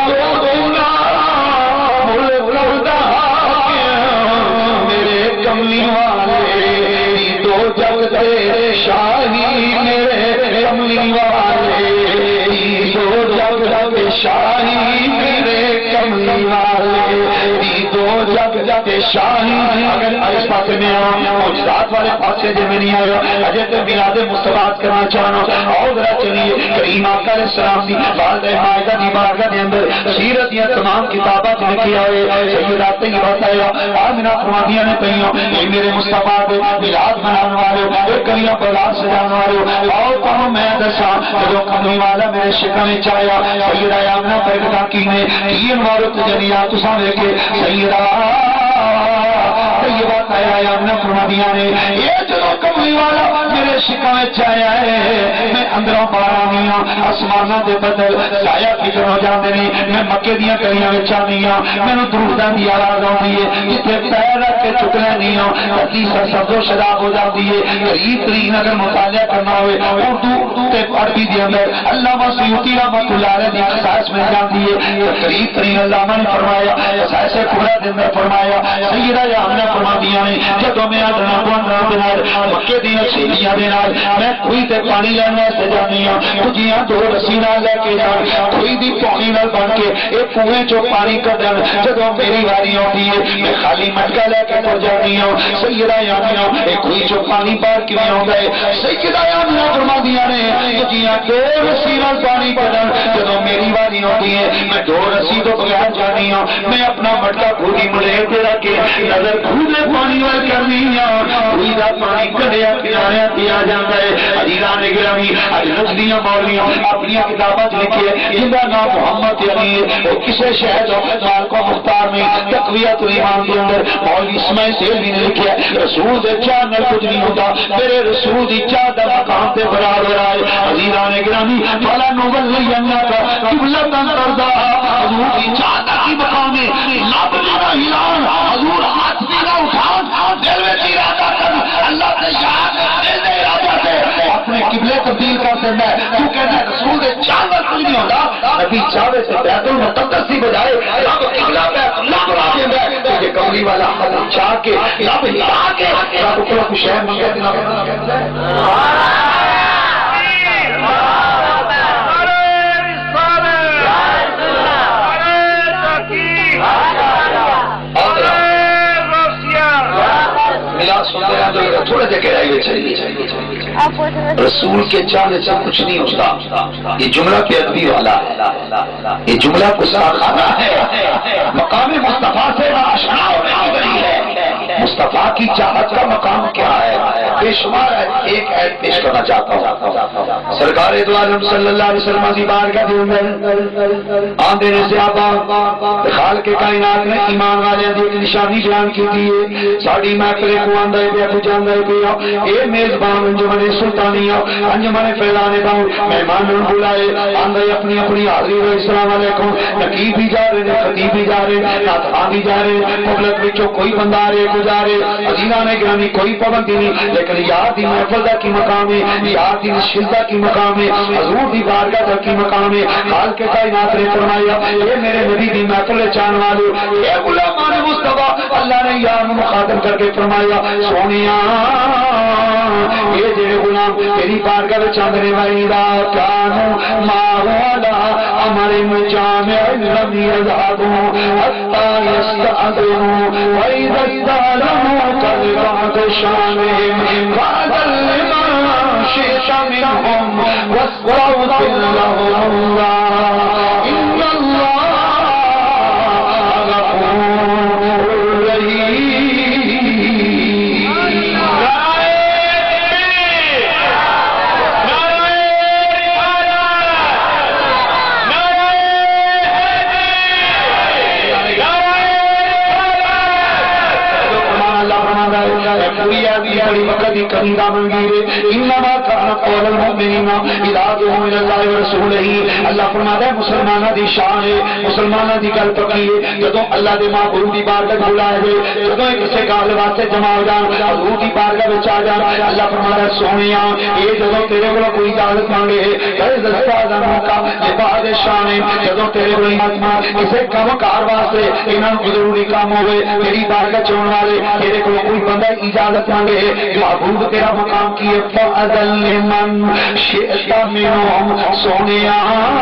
میرے کملی والے دو جگ دے شاہی میرے کملی والے دو جگ دے شاہی میرے کملی والے دو جگ دے شاہی اگر اس پاس میں موجزات والے پاسے جے میں نہیں آیا اجے تے میلاد مصطفیٰ کرنا چاہنا اور ذرا چلیے کریم آقا علیہ السلام دی والدہ مائدہ دی بارگاہ دے اندر سیرت یا تمام کتابات لکھی آئے سیدات طیبہ آیا آمنہ فرمادیاں نے پہیوں اے میرے مصطفیٰ دے میلاد منان والے اے کلیاں بلاد سجان والے اور کہوں میں دسا جو کملی والا میرے شکا میں چاہیا سیدہ آمنہ پیدا کی نے تین وارت جنیات تساں لے کے سیدہ یہ بات آیا ہے ہم نے فرما دیا نے یہ جو کملی والا میرے شکا میں چاہیا ہے میں اندروں پارا نہیں ہوں آسمانہ دے بدل سایہ فکر ہو جاندے نہیں میں مکے دیاں کریاں میں چاہ نہیں ہوں میں نے دروداں دی آواز ہوں دیئے جتے پیر رکھ کے چکلے نہیں ہوں حدیث اور سبز و شراب ہو جاندی ہے قریب ترین اگر مطالعہ کرنا ہوئے اردو تے عربی دے اندر علامہ سیوطی رحمۃ اللہ علیہ دی خصائص میں جاندی ہے قریب ترین علامہ نے فرمایا خصائص کبریٰ دے اندر فرمایا سیدہ یا ہم نے فرما دیا نے جدو میں آدھنا بوندنا بنار مکے دیا سیلیاں بنار میں کوئی تے پانی لینا سے جانی ہوں تجھیاں دو رسینہ لے کے جان کوئی دی پانی نہ بن کے ایک کنویں چو پانی کر دن جدو میری واری ہوتی ہے میں خالی مٹکا لے کے تو جانی ہوں سیدہ یامنہ ایک کوئی چو پانی پار کی میں ہوں گئے سیدہ یامنہ فرما دیا نے تجھیاں دو رسینہ پانی کر دن جدو میری واری ہوتی ہے میں دو رسیدوں بغیر جانی ہوں میں اپنا مٹکا بھولی ملے تیرا کے نظر بھولے پانی وال کرنی کوئی دا پانی کڑیا کنارے دیا جاتا ہے حضیران گرامی اج نجدیاں مولیاں اپنی کتابات لکھے جن کا نام محمد علی وہ کسے شہد مال کو مختار میں تقویت الایمان کے اندر مولوی اسماعیل سیل بھی نے لکھا ہے رسول دے چاہ نہ کچھ نہیں ہوتا میرے رسول دی چاہ دا مقام تے برابر آئے حضیران گرامی فلا نولی کا قبلت اندردہ حضور کی چاہ دا کی مقام ہے لب میرا ہلان حضور ہاتھ میرا اٹھان دل میں ارادہ کر اللہ سے شاہد دل میں ارادہ سے اپنے قبلے تبدیل کر سکتا ہے تو کہتا ہے رسول دے چاہت کچھ نہیں ہوتا نبی چاہے سے بیت المقدس ہی بجائے رب قبلہ بیت اللہ بنا دیا ہے تو یہ کملی والا حد چاہ کے رب ہلا کے رب کو کچھ شہر منگے دینا کہتا ہے تھوڑے سے گہرائی میں چلیے رسول کے چاہنے سے کچھ نہیں ہوتا یہ جملہ پہ ادبی والا ہے یہ جملہ گستاخانہ ہے مقام مصطفیٰ سے آشنا ہونے کی ہے مصطفیٰ کی چاہت کا مقام کیا ہے بے شمار ایک ایت پیش کرنا چاہتا ہوں. سرکار دو عالم صلی اللہ علیہ وسلم کی بارگاہ دے اندر آندے نے صحابہ خالق کائنات نے ایمان والے دی نشانی بیان کی ہے. ساڈی محفل کو آندا ہے پیا کچھ آندا ہے پیا اے میزبان انجمن سلطانیہ انجمن فیضان دا مہمان بلائے آندا ہے اپنی اپنی حاضری و السلام علیکم. نقیب بھی جا رہے ہیں, خطیب بھی جا رہے ہیں, نعت بھی جا رہے ہیں, پبلک وچوں کوئی بندہ آ رہے گزارے عزیزاں نے گرامی کوئی پابندی نہیں, لیکن یار دی محفل دا کی مقام ہے, یار دی نشست دا کی مقام ہے, حضور دی بارگاہ دا کی مقام ہے. حال کے کائنات نے فرمایا اے میرے نبی دی محفل چان والے اے غلامان مصطفی, اللہ نے یار مخاطب کر کے فرمایا سونیا یہ جڑے غلام تیری بارگاہ وچ آندے وائی دا کانو ما والا امر جامع لم يذهبوا حتى يستأذنوا وإذا استأذنوا كذبت شانهم فأذن لمن شئت منهم واستغفر لهم الله إن الله غفور رحيم. بڑی وقت کی کمی کا منگیرے انما کان قول المؤمنین اذا دعوا الى الله ورسوله. اللہ فرماتا ہے مسلمانوں دی شان ہے, مسلمانوں دی گل پکی ہے جدوں اللہ دے معبود دی بارگاہ بلائے گئے, جدوں کسے گل واسطے جمع ہو جان حضور دی بارگاہ وچ آ جان. اللہ فرماتا ہے سونیا اے جدوں تیرے کول کوئی اجازت مانگے کہ دستاذن کا عباد شان ہے, جدوں تیرے کول اجازت کسے کام کار واسطے انہاں نوں ضروری کام ہوے تیری بارگاہ چون والے تیرے کول کوئی بندہ اجازت مانگے معبود تیرا مقام کی فأذن لمن شئت منهم سونیا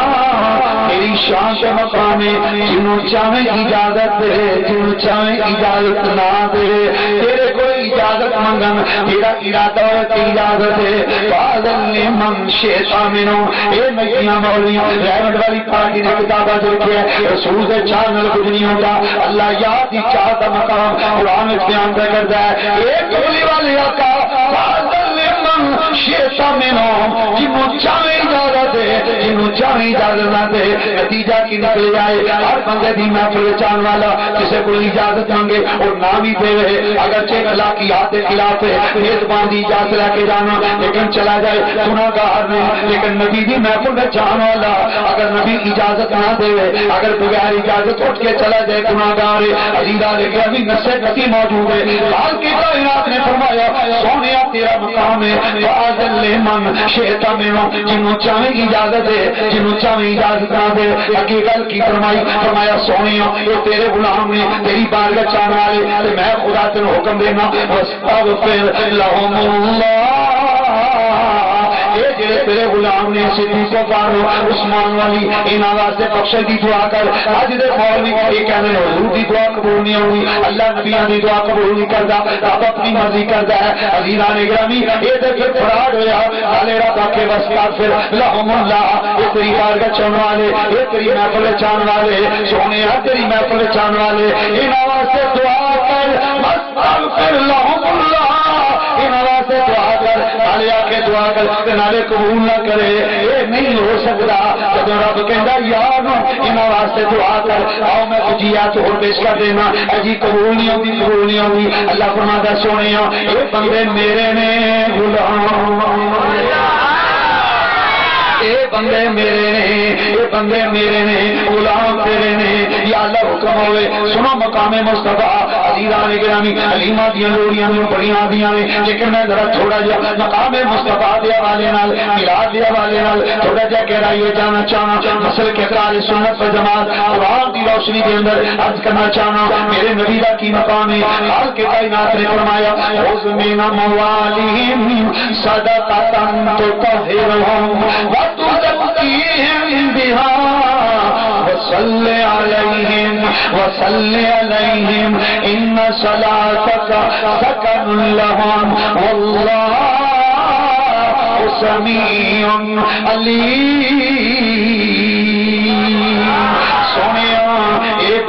تیری شان کے مقام ہے جنوں چاہے اجازت دے جنوں چاہے اجازت نہ دے تیرے کوئی اجازت منگن تیرا ارادہ ہے تیری اجازت ہے. فأذن لمن شئت منهم اے میاں مولوی رحمت والی پارٹی نے کتابہ جو لکھیا ہے رسول سے چاہ نال کچھ نہیں ہوتا. اللہ یاد دی چاہ دا مقام قرآن میں بیان کرتا ہے اے کملی والی آقا فأذن لمن شئت منهم جنوں چاہے اجازت دے جنوں چاہے اجازت نہ دے. نتیجہ کی نکل جائے ہر بندے دی محفل چان والا کسے کو اجازت مانگے اور نہ بھی دے اگرچہ اللہ کی یاد کے خلاف ہے میزبان دی اجازت لے کے جانا لیکن چلا جائے گناہگار نہیں. لیکن نبی دی محفل میں جان والا اگر نبی اجازت نہ دے اگر بغیر اجازت اٹھ کے چلا جائے گناہگار ہے. عزیزہ لیکن ابھی نصے کتی موجود ہے. حال کی کائنات نے فرمایا سونیا تیرا مقام ہے فأذن لمن شئت منهم جنوں چاہے اجازت دے جنوں چاہے اجازت نہ دے. اگے گل کی فرمائی فرمایا سونیا یہ تیرے غلام نے تیری بارگاہ چاہنے والے میں خدا تینوں حکم دینا واستغفر لهم اللہ. یہ جڑے تیرے غلام نے صدیق فاروق عثمان والی انہاں واسطے بخشش دی دعا کر. اج دے مولوی یہ کہندے نے حضور دی دعا قبول نہیں ہوئی, اللہ نبیاں دی دعا قبول نہیں کردا, رب اپنی مرضی کردا ہے. عزیزاں نے گرامی یہ تے پھر فراڈ ہویا. حالے رب کے واستغفر لهم اللہ یہ تیری بارگاہ چون والے یہ تیری محفل چان والے سونے تیری محفل چان والے انہاں واسطے دعا کر واستغفر لهم اللہ. انہاں واسطے دعا کر نالے آ کے دعا کر نالے قبول نہ کرے یہ نہیں ہو سکتا. جب رب کہندا یار انہاں واسطے دعا کر آؤ میں اجیات اور پیش کر دینا اجی قبول نہیں ہوتی قبول نہیں ہوتی. اللہ فرماتا سونے یہ بندے میرے نے غلام اے بندے میرے نے اے بندے میرے نے غلام تیرے نے. یا اللہ حکم ہوئے سنو مقام مصطفیٰ. عزیزان گرامی علیمہ دیاں لوڑیاں میں بڑی آدیاں نے لیکن میں ذرا تھوڑا جا مقام مصطفیٰ دے حوالے نال میلاد دے حوالے نال تھوڑا جا گہرائیے جانا چاہنا. مسل کے اہل سنت و جماعت قرآن کی روشنی کے اندر عرض کرنا چاہنا میرے نبی دا کی مقام ہے. حال کے کائنات نے فرمایا خذ من اموالہم صدقۃ تطہرہم وتزکیہم بہا وصل علیہم وصل علیہم ان صلاتک سکن لہم واللہ سمیع علیم. سونیا اے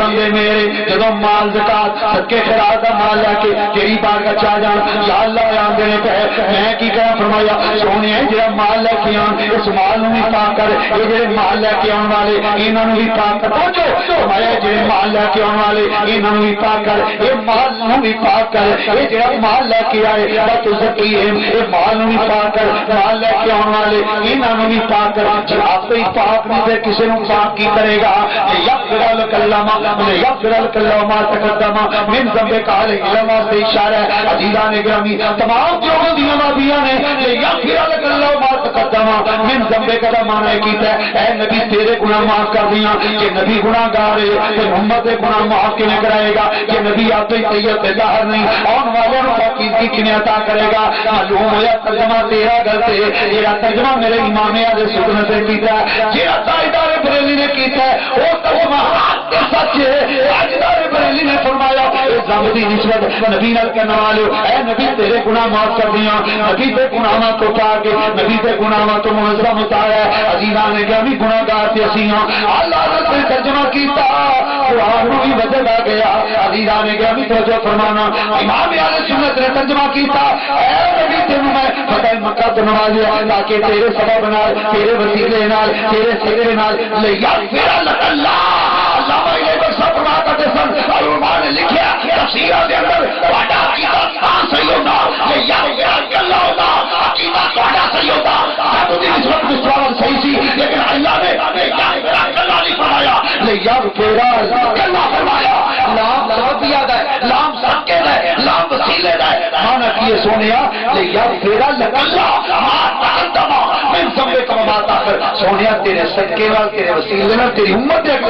بندے میرے جدو مال زکات صدقے خیرات دا مال لے کے تیری بارگاہ چا جان یا اللہ آندے نے پہ میں کی کہا فرمایا سونے جڑا مال لے کے آن اس مال نو بھی پاک کر یہ جڑے مال لے کے آن والے انہاں نو بھی پاک کر پہنچو فرمایا جڑے مال لے کے آن والے انہاں نو بھی پاک کر یہ مال نو بھی پاک کر یہ جڑا مال لے کے آئے بس زکی ہے یہ مال نو بھی پاک کر مال لے کے آن والے انہاں نو بھی پاک کر جی آپ ہی پاک نہیں تے کسی نو پاک کی کرے گا یغفر الکلام یغفر الکلام ما تقدم من ذنب قال علما سے اشارہ ہے عزیزان گرامی تمام جو دیاں نبیوں نے یغفر الکلام ما تقدم من ذنب کا معنی کیتا ہے اے نبی تیرے گناہ معاف کر دیاں کہ نبی گناہگار ہے تے محمد دے گناہ معاف کیویں کرائے گا کہ نبی آپ ہی طیب تے طاہر نہیں اون والے نو پاکیزگی کیویں عطا کرے گا معلوم ہویا ترجمہ تیرا غلط ہے یہ ترجمہ میرے امام اعلی سنت نے کیتا ہے جی تاجدار بریلی نے کیتا ہے وہ ترجمہ سچ ہے تاجدار بریلی نے فرمایا اے ذنب دی نسبت نبی نال کرنے والے اے نبی تیرے گناہ معاف کر دیاں نبی تے گناہاں تو پاک نبی تے گناہاں تو منظم ہوتا ہے عزیزان نے کہا بھی گناہگار تے اسی ہاں اللہ نے ترجمہ کیتا قرآن نو بھی بدلا گیا عزیزان نے کہا بھی توجہ فرمانا امام اہل سنت نے ترجمہ کیتا اے نبی تینوں میں فتح مکہ تو نوازیا تاکہ تیرے سبب نال تیرے وسیلے نال تیرے سگرے نال لیغفر لک اللہ علامہ ابن صاحب فرما کرتے سن علماء نے لکھیا تفسیر دے اندر تہاڈا عقیدہ کہاں صحیح ہوتا لیغفر لک اللہ عقیدہ تہاڈا صحیح ہوتا تو دی نسبت مستوار صحیح سی لیکن اللہ نے لیغفر لک اللہ نہیں فرمایا لیغفر لک اللہ فرمایا لام سبب یاد ہے لام سکے ہے لام وسیلے ہے معنی کیے سونیا لیغفر لک اللہ ما تقدم من ذنبک وما تاخر سونیا تیرے صدقے نال تیرے وسیلے نال تیری امت دے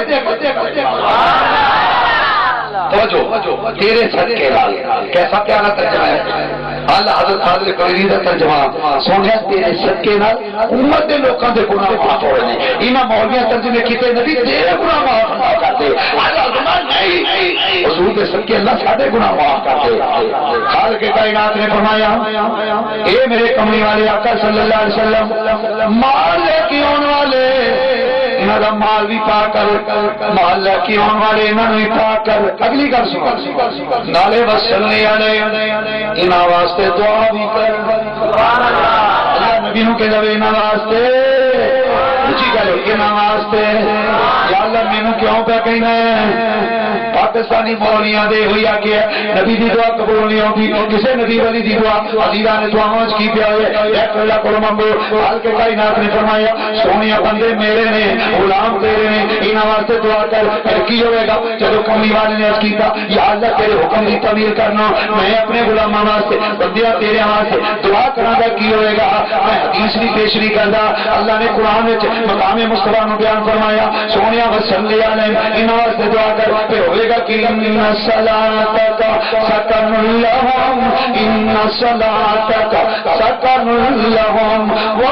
توجہ تیرے صدقے نال کیسا پیارا ترجمہ ہے اللہ حضرت حاضر قریری دا ترجمہ سونیا تیرے صدقے نال امت دے لوکاں دے گناہ معاف ہوئے نے انہاں مولویاں ترجمے کیتے نبی تیرے گناہ معاف نہ کرتے اللہ زمان نہیں حضور دے صدقے اللہ ساڈے گناہ معاف کرتے خالق کائنات نے فرمایا اے میرے کملی والے آقا صلی اللہ علیہ وسلم مال لے کے آن والے انہاں دا مال بھی پاک کر مال لے کے آن والے انہاں نوں بھی پاک کر اگلی گل سن نالے وسلنے والے انہاں واسطے دعا بھی کر سبحان اللہ اللہ نبی نوں کہے انہاں واسطے اچھی گل انہاں واسطے یا اللہ مینوں کیوں پہ کہنا ہے پاکستانی مولیاں دے ہوئی آکے نبی دی دعا قبول نہیں ہوتی کسے نبی والی دی دعا عزیزاں نے دعاواں کی پیا ہے ایک اللہ کو منگو خالق کائنات نے فرمایا سونیا بندے میرے نے غلام تیرے نے انہاں واسطے دعا کر پھر کی ہوئے گا جب کملی والے نے عرض کیتا یا اللہ تیرے حکم دی تعمیل کرنا میں اپنے غلاماں واسطے بندیاں تیرے واسطے دعا کراں گا کی ہوئے گا میں حدیث بھی پیش نہیں کردا اللہ نے قرآن وچ مقام مصطفیٰ نو بیان فرمایا سونیا وصلی علیہ انہاں واسطے دعا کر پھر ہوئے گا کہ ان صلاتک سکن لہم ان صلاتک سکن لہم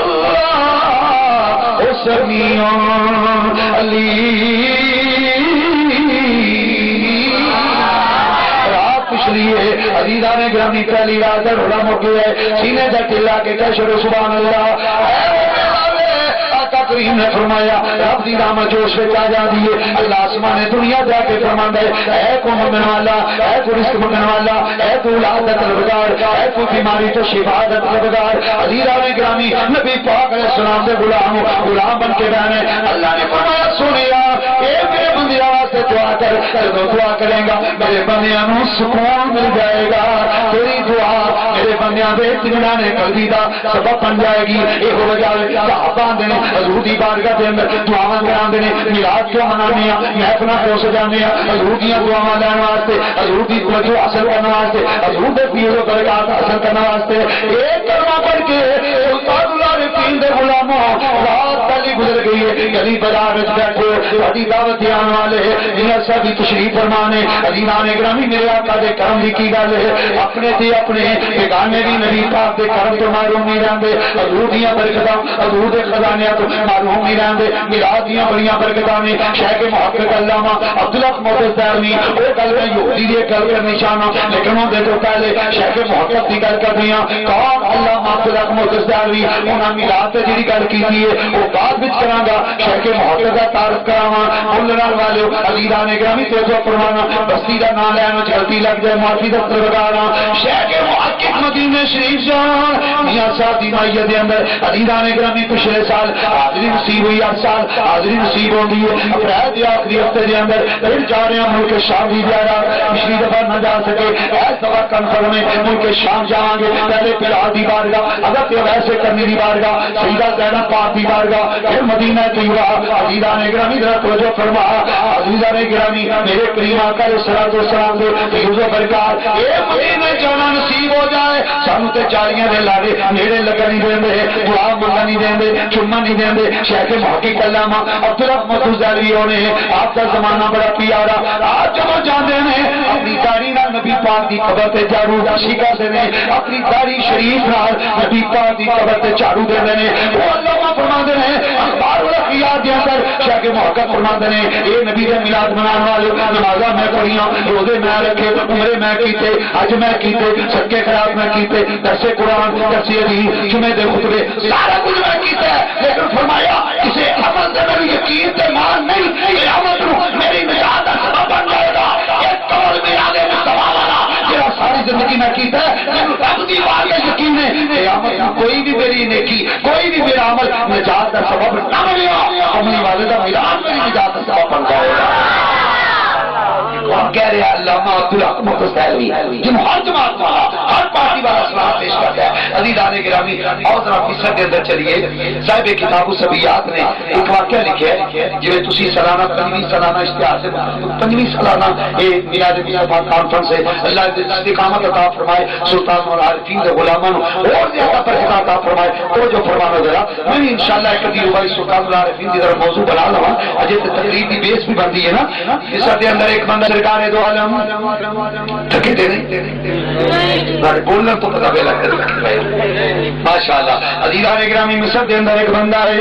واللہ سمیع علیم رات پچھلی ہے عزیزان گرامی پہلی رات ہے روڑا موقع ہے سینے جا ٹلا کے کہہ شروع سبحان اللہ کریم نے فرمایا رب دی رحمت جوش وچ آ جاندی ہے اللہ آسمان دنیا جا کے فرماندا ہے اے کو منگن والا اے کو رزق منگن والا اے کو اولاد دا طلبگار اے کو بیماری تو شفا دا طلبگار عزیزان گرامی نبی پاک علیہ السلام دے غلام غلام بن کے رہنے اللہ نے فرمایا سنیا اے میرے بندیاں واسطے دعا کر جب دعا کرے گا میرے بندیاں نوں سکون مل جائے گا تیری دعا میرے بندیاں دے اطمینان قلبی دا سبب بن جائے گی اے ہو جائے صحابہ نے حضور دی بارگاہ دے اندر دعاواں کراندے نے میلاد کیوں منانے ہیں محفلاں کیوں سجانے ہیں حضور دیاں دعاواں لین واسطے حضور دی توجہ حاصل کرنے واسطے حضور دے فیض و برکات حاصل کرنے واسطے ایک کلمہ پڑھ کے سلطان اللہ رفیع دے غلاموں رات پہلی گزر گئی ہے گلی بازار وچ بیٹھے بڑی دعوت آنے والے میاں صاحب کی تشریف فرمانے عزیزان گرامی میرے آقا دے کرم دی کی گل ہے اپنے تے اپنے بیگانے بھی نبی پاک دے کرم تو معلوم نہیں رہندے حضور دیاں برکتاں حضور دے خزانے تو معلوم نہیں رہندے میلاد دیاں بڑیاں برکتاں نے شیخ محقق علامہ عبداللہ محدث دہلوی او گل میں یہودی دی گل کر نشانہ لیکن وہ دے تو پہلے شیخ محقق دی گل کر رہی ہاں کون علامہ عبداللہ محدث دہلوی انہاں میلاد تے جڑی گل کیتی ہے وہ بعد وچ کراں گا شیخ محقق دا تعارف کراواں بولن والے عزیزان گرامی توجہ فرمانا بستی دا نام لینا غلطی لگ جائے معافی دفتر وغیرہ شیخ محقق مدینے شریف جان میاں صاحب دی مائیہ دے اندر عزیزان گرامی پچھلے سال حاضری نصیب ہوئی ہر سال حاضری نصیب ہوندی ہے اپریل دے آخری ہفتے دے اندر پھر جا رہے ہیں ملک شام بھی جا رہا پچھلی دفعہ نہ جا سکے ایس دفعہ کنفرم ہے ملک شام جاؤں گے پہلے پلاد دی بارگاہ اگر تو ویسے کرنے دی بارگاہ سیدہ زینب پاک دی بارگاہ پھر مدینہ طیبہ عزیزان گرامی ذرا توجہ فرما عزیزان گرامی میرے کریم آقا علیہ الصلوۃ والسلام دے فیض و برکات اے مدینے جانا نصیب ہو جائے سانو تے جاریاں دے لاڑے نیڑے لگن نہیں دیندے دعا منگن نہیں دیندے چومن نہیں دیندے شیخ محقق علامہ عبدالرحمت الزیلوی ہونے آپ کا زمانہ بڑا پیارا آج جب جاندے نے اپنی داڑھی نال نبی پاک دی قبر تے جھاڑو داشی کرتے نے اپنی داڑھی شریف نال نبی پاک دی قبر تے جھاڑو دیندے نے وہ علامہ فرماندے نے اخبار والاخیار دے اندر شیخ محقق فرماندے نے اے نبی دے میلاد منانے والے نمازاں میں پڑھیاں روزے میں رکھے عمرے میں کیتے حج میں کیتے صدقے خیرات میں کیتے درس قرآن درس حدیث جمعے دے خطبے سارا کچھ میں کیتا ہے لیکن فرمایا اسے عمل سے میری یقین تے مان نہیں یہ عمل میری نجات کا سبب بن جائے گا ایک قول میرا دے مصطفیٰ والا جڑا ساری زندگی میں کیتا ہے مینوں رب دی بات کا یقین ہے قیامت کوئی بھی میری نیکی کوئی بھی میرا عمل نجات کا سبب نہ بنیا اپنی والدہ میلاد میری نجات کا سبب بن جائے گا کہہ رہے علامہ عبدالرحمت الزیلوی جنہوں ہر جماعت والا ہر پارٹی والا سلام پیش کرتا ہے عزیزان گرامی اور ذرا فصل کے اندر چلیے صاحب کتاب السبیات نے ایک واقعہ لکھا ہے جویں تسی سالانہ پنجویں سالانہ اشتہار سے پنجویں سالانہ یہ میلاد مصطفیٰ کانفرنس ہے اللہ استقامت عطا فرمائے سلطان العارفین دے غلاماں اور زیادہ برکت عطا فرمائے تو جو فرمانا ذرا میں انشاءاللہ ایک دی روایت سلطان العارفین دی طرف موضوع بنا لواں اجے تے تقریر دی بیس بھی بنتی ہے نا اس دے اندر ایک بندہ سرکار دو عالم تھکے دے نہیں بولنا تو پتہ پہلا کر ماشاءاللہ عزیزان گرامی مصر دے اندر ایک بندہ ہے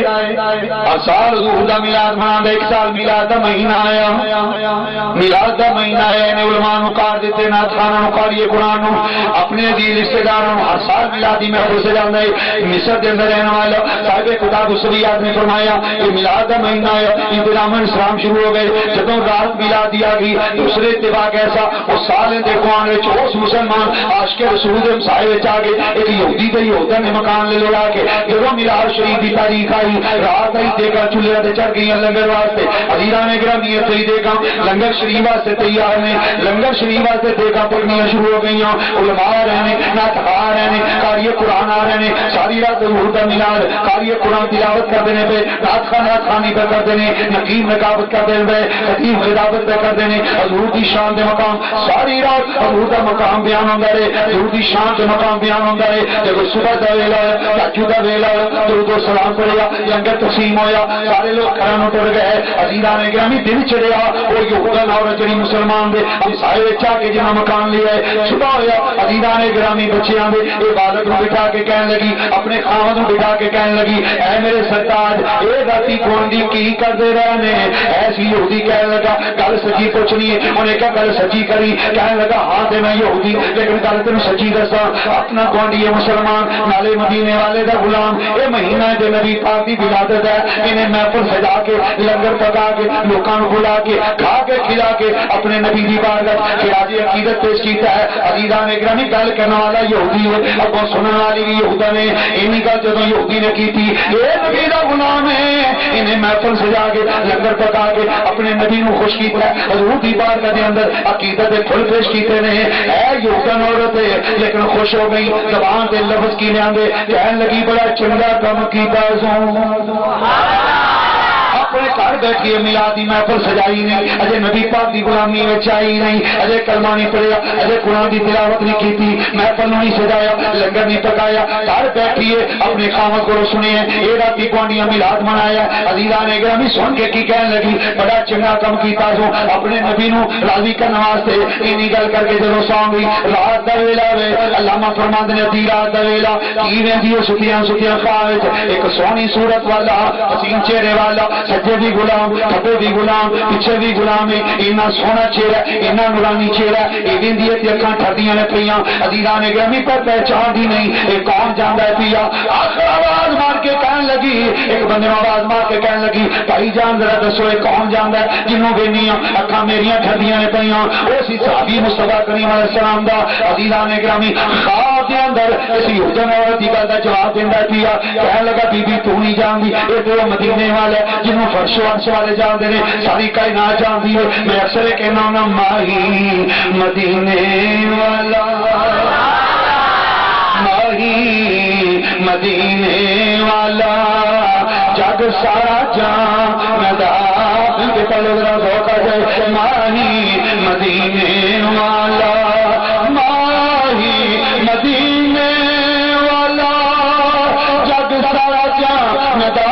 ہر سال حضور دا میلاد مناتا ایک سال میلاد دا مہینہ آیا میلاد دا مہینہ ہے نے علماء نو کار دیتے نعت خانہ نو قاری قرآن نو اپنے عزیز رشتہ داروں ہر سال میلادی محفوظ سے جانا ہے مصر دے اندر رہنے والا صاحب کتاب السبیات نے فرمایا یہ میلاد دا مہینہ ہے انتظام اسلام شروع ہو گئے جدوں رات میلادی آ گئی دوسرے اتفاق ایسا اس سال دیکھو آنے چوس مسلمان عاشق رسول دے مسائے وچ آ گئے ایک یہودی تے یہودہ نے مکان لے لے کے جدوں میلاد شریف دی تاریخ آئی رات آئی دیکھا چولہے تے چڑھ گئی لنگر واسطے عزیزان گرامی تے ہی دیکھا لنگر شریف واسطے تیار نے لنگر شریف واسطے دیکھا پڑھنیاں شروع ہو گئیاں علماء آ رہے ہیں نعت آ رہے ہیں قاری قرآن آ رہے ہیں ساری رات حضور دا میلاد قاری قرآن تلاوت کرتے ہیں پہ نعت خان نعت خانی پہ کرتے ہیں نقیب نقابت کرتے ہیں پہ خطیب خطابت پہ کرتے ہیں حضور دی شان دے مقام ساری رات حضور دا مقام بیان ہوندا رہے حضور دی شان دے مقام بیان ہوندا رہے جب صبح دا ویلا تہجد دا ویلا درود و سلام پڑھیا لنگر تقسیم ہویا سارے لوگ گھراں نوں ٹر گئے عزیزان گرامی دن چڑھیا وہ یہودن عورت جڑی مسلمان دے ہمسائے وچ آ کے جنہاں مکان لیا ہے صبح ہویا عزیزان گرامی بچیاں دے عبادت نوں بٹھا کے کہن لگی اپنے خاوند نوں بٹھا کے کہن لگی اے میرے سرتاج اے راتی گوندی کی کردے رہنے ایسی یہودی کہن لگا گل سچی پوچھنی ہے انہیں کہا گل سچی کری کہنے لگا ہاں تے میں یہودی لیکن گل تینوں سچی دسا اپنا گوانڈی ہے مسلمان نالے مدینے والے دا غلام اے مہینہ جو نبی پاک دی ولادت ہے انہیں محفل سجا کے لنگر پکا کے لوکاں نوں بلا کے کھا کے کھلا کے اپنے نبی دی بارگاہ خراج عقیدت پیش کیتا ہے عزیزان گرامی گل کرنے والا یہودی ہے اگوں سنن والی بھی یہودا نے اینی گل جدوں یہودی نے کیتی اے نبی دا غلام ہے انہیں محفل سجا کے لنگر پکا کے اپنے نبی نوں خوش کیتا ہے حضور دی بارگاہ دے اندر عقیدت دے پھل پیش کیتے نے اے یہودن عورت لیکن خوش ہو گئی زبان دے لفظ کی لیاندے کہن لگی بڑا چنگا کم کیتا سوں اپنے گھر بیٹھی میلادی محفل سجائی نہیں اجے نبی پاک دی غلامی وچ آئی نہیں اجے کلمہ نہیں پڑھیا اجے قرآن دی تلاوت نہیں کیتی محفل نہیں سجایا لنگر نہیں پکایا گھر بیٹھی اپنے خاوند کو سنے اے راتی گوانڈیاں میلاد منایا عزیزان گرامی سن کے کی کہن لگی بڑا چنگا کم کیتا سو اپنے نبی نو راضی کرنے واسطے اینی گل کر کے جدوں سو گئی رات دا ویلا وے علامہ فرماندے نے تی رات دا ویلا کی ویندی ستیاں ستیاں خواہ وچ ایک سونی صورت والا حسین چہرے والا سجے بھی غلام کھبے بھی غلام پیچھے بھی غلام ہے اینا سونا چہرہ اینا نورانی چہرہ ایویں دی تے اکھاں ٹھردیاں نے پیاں عزیزاں نے گرامی پر پہچان دی نہیں اے کون جاندا ہے پیا آخر آواز مار کے کہن لگی ایک بندے آواز مار کے کہن لگی بھائی جان ذرا دسو اے کون جاندا ہے جنوں وینیاں اکھاں میریاں ٹھردیاں نے پیاں او سی صحابی مصطفی کریم علیہ السلام دا عزیزاں نے گرامی خواب دے اندر اس یہودن عورت دی گل دا جواب دیندا پیا کہن لگا بی بی تو نہیں جاندی اے تے مدینے والے جنوں فرش و عرش والے جاندے نے ساری کائنات جاندی ہے میں اکثر کہنا ہوں نا ماہی مدینے والا ماہی مدینے والا جگ سارا جاندا کہ پہلے ذرا ذوق آ جائے ماہی مدینے والا ماہی مدینے والا جگ سارا جاندا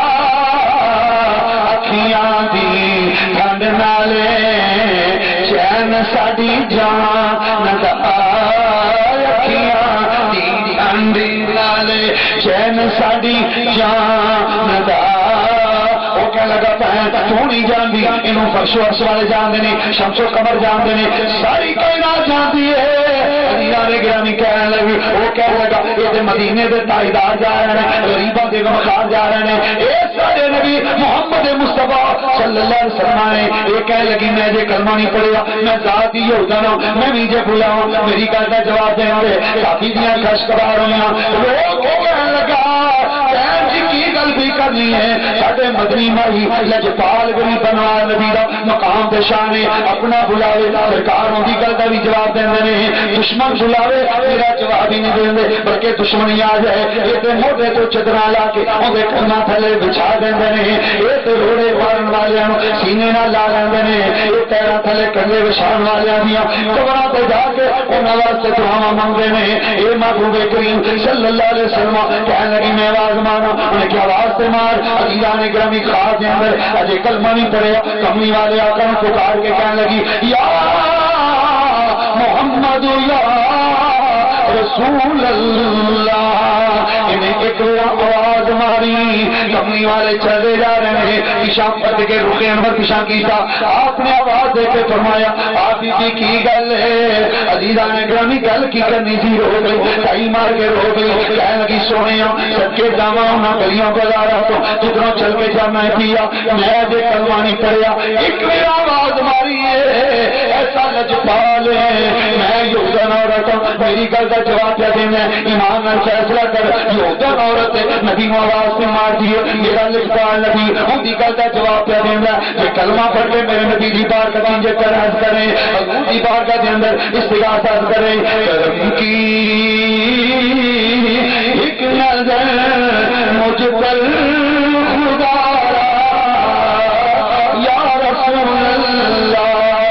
اکھیاں دی ٹھنڈ نالے چین ساڈی جان دا اکھیاں دی ٹھنڈ نالے چین ساڈی جان دا وہ کہنے لگا بہن تو نہیں جاندی انہوں فرش و عرش والے جاندے نے شمس و قمر جاندے نے ساری کائنات جاندی ہے مدینہ نے گرامی کہنے لگی وہ کہنے لگا یہ تے مدینے دے تائیدار جا رہے ہیں غریباں دے غمخوار جا رہے ہیں اے سارے نبی محمد مصطفیٰ صلی اللہ علیہ وسلم نے یہ کہنے لگی میں جے کلمہ نہیں پڑھیا میں ذات ہی یہوداں میں بھی جے بھلاؤں میری گل دا جواب دیں گے کافی دیاں کش کبار ہویاں وہ کہنے لگا بہن جی کی گل بھی کرنی ہے ساڈے مدنی ماہی لجپال غریب بنوا نبی دا مقام تے شان اپنا بلاوے سرکار اون دی گل دا بھی جواب دیندے نے دشمن بلاوے میرا جواب ہی نہیں دیندے بلکہ دشمنی آ جائے اے تے موڈے تو چدراں لا کے اون دے کھنا تھلے بچھا دیندے نے اے تے روڑے مارن والیاں نوں سینے نال لا لیندے نے اے پیراں تھلے کنڈے وچھان والیاں دیاں قبراں تے جا کے انہاں واسطے دعاواں منگدے نے اے محبوب کریم صلی اللہ علیہ وسلم کہنے لگی میں آواز مارا انہیں کیا آواز تے مار عزیزاں نے گرامی خاص دے اندر اجے کلمہ نہیں پڑھیا کملی والے آقا نے پکار کے کہنے لگی یا محمد یا رسول اللہ انہیں ایک آواز ماری کملی والے چلے جا رہے ہیں پیشاں پڑھ کے رکے انور پیشاں کیتا آپ نے آواز دے کے فرمایا آپ کی کی گل ہے عزیزاں نے گرامی گل کی کرنی تھی رو گئی ٹائی مار کے رو گئی کہنے لگی سونے سب کے جاواں انہاں گلیوں بازاراں تو جدھروں چل کے جانا ہے پیا میں اجے کلمہ نہیں پڑھیا ایک آواز ماری ہے ایسا لجپال ہے میں یہودن عورت میری گل کا جواب دے دینا ایمان نال فیصلہ کر یہودن عورت نبی نو آواز سے مار دیے میرا لجپال نبی ان کی گل کا جواب دے دینا کہ کلمہ پڑھ کے میرے نبی دی بارگاہ میں جے عرض کریں حضور دی بارگاہ دے اندر استغاثہ کریں کرم کی ایک نظر مجھ پر خدا یا رسول اللہ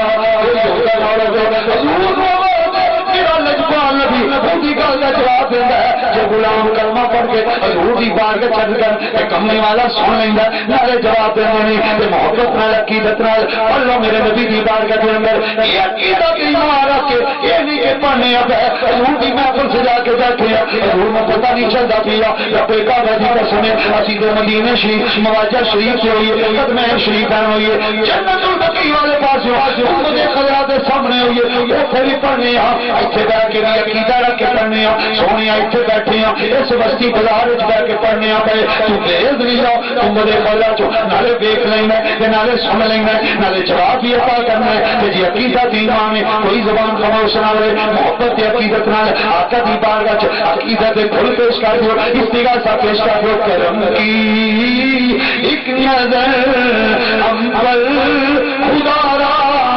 میرا لجپال نبی ان کی گل کا جواب دینا ہے جو غلام کلمہ پڑھ کے حضور دی بارگاہ چھڈ کر کمنے والا سن لیندا نالے جواب دینا نہیں تے محبت نال عقیدت نال پڑھ لو میرے نبی دی بارگاہ دے اندر یہ عقیدہ ایمان رکھ کے یہ نہیں کہ پڑھنے اب حضور دی محفل سجا کے بیٹھے حضور میں پتہ نہیں چلتا پیا رب کعبہ دی قسم اسی دے مدینے شریف مواجہ شریف سے ہوئی قدمہ شریف ہے ہوئی جنت البقیع والے پاس امت خضرا دے سامنے ہوئی اوتھے بھی پڑھنے ہاں ایتھے بیٹھ کے بھی عقیدہ رکھ کے پڑھنے ہاں سونے ایتھے بیٹھے ہاں اس بستی بازار وچ بیٹھ کے پڑھنے ہاں پے تو بھیج نہیں جاؤ امت خضرا چوں نالے دیکھ لینا تے نالے سن لینا نالے جواب بھی عطا کرنا ہے کہ جی عقیدہ دی ایمان ہے کوئی زبان خاموش نہ رہے محبت دی عقیدت نال آقا دی بارگاہ چ عقیدہ دے پھول پیش کر دیو استغاثہ پیش کر دیو کرم کی ایک نظر ہم پر خدا را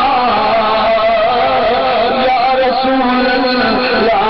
یا رسول اللہ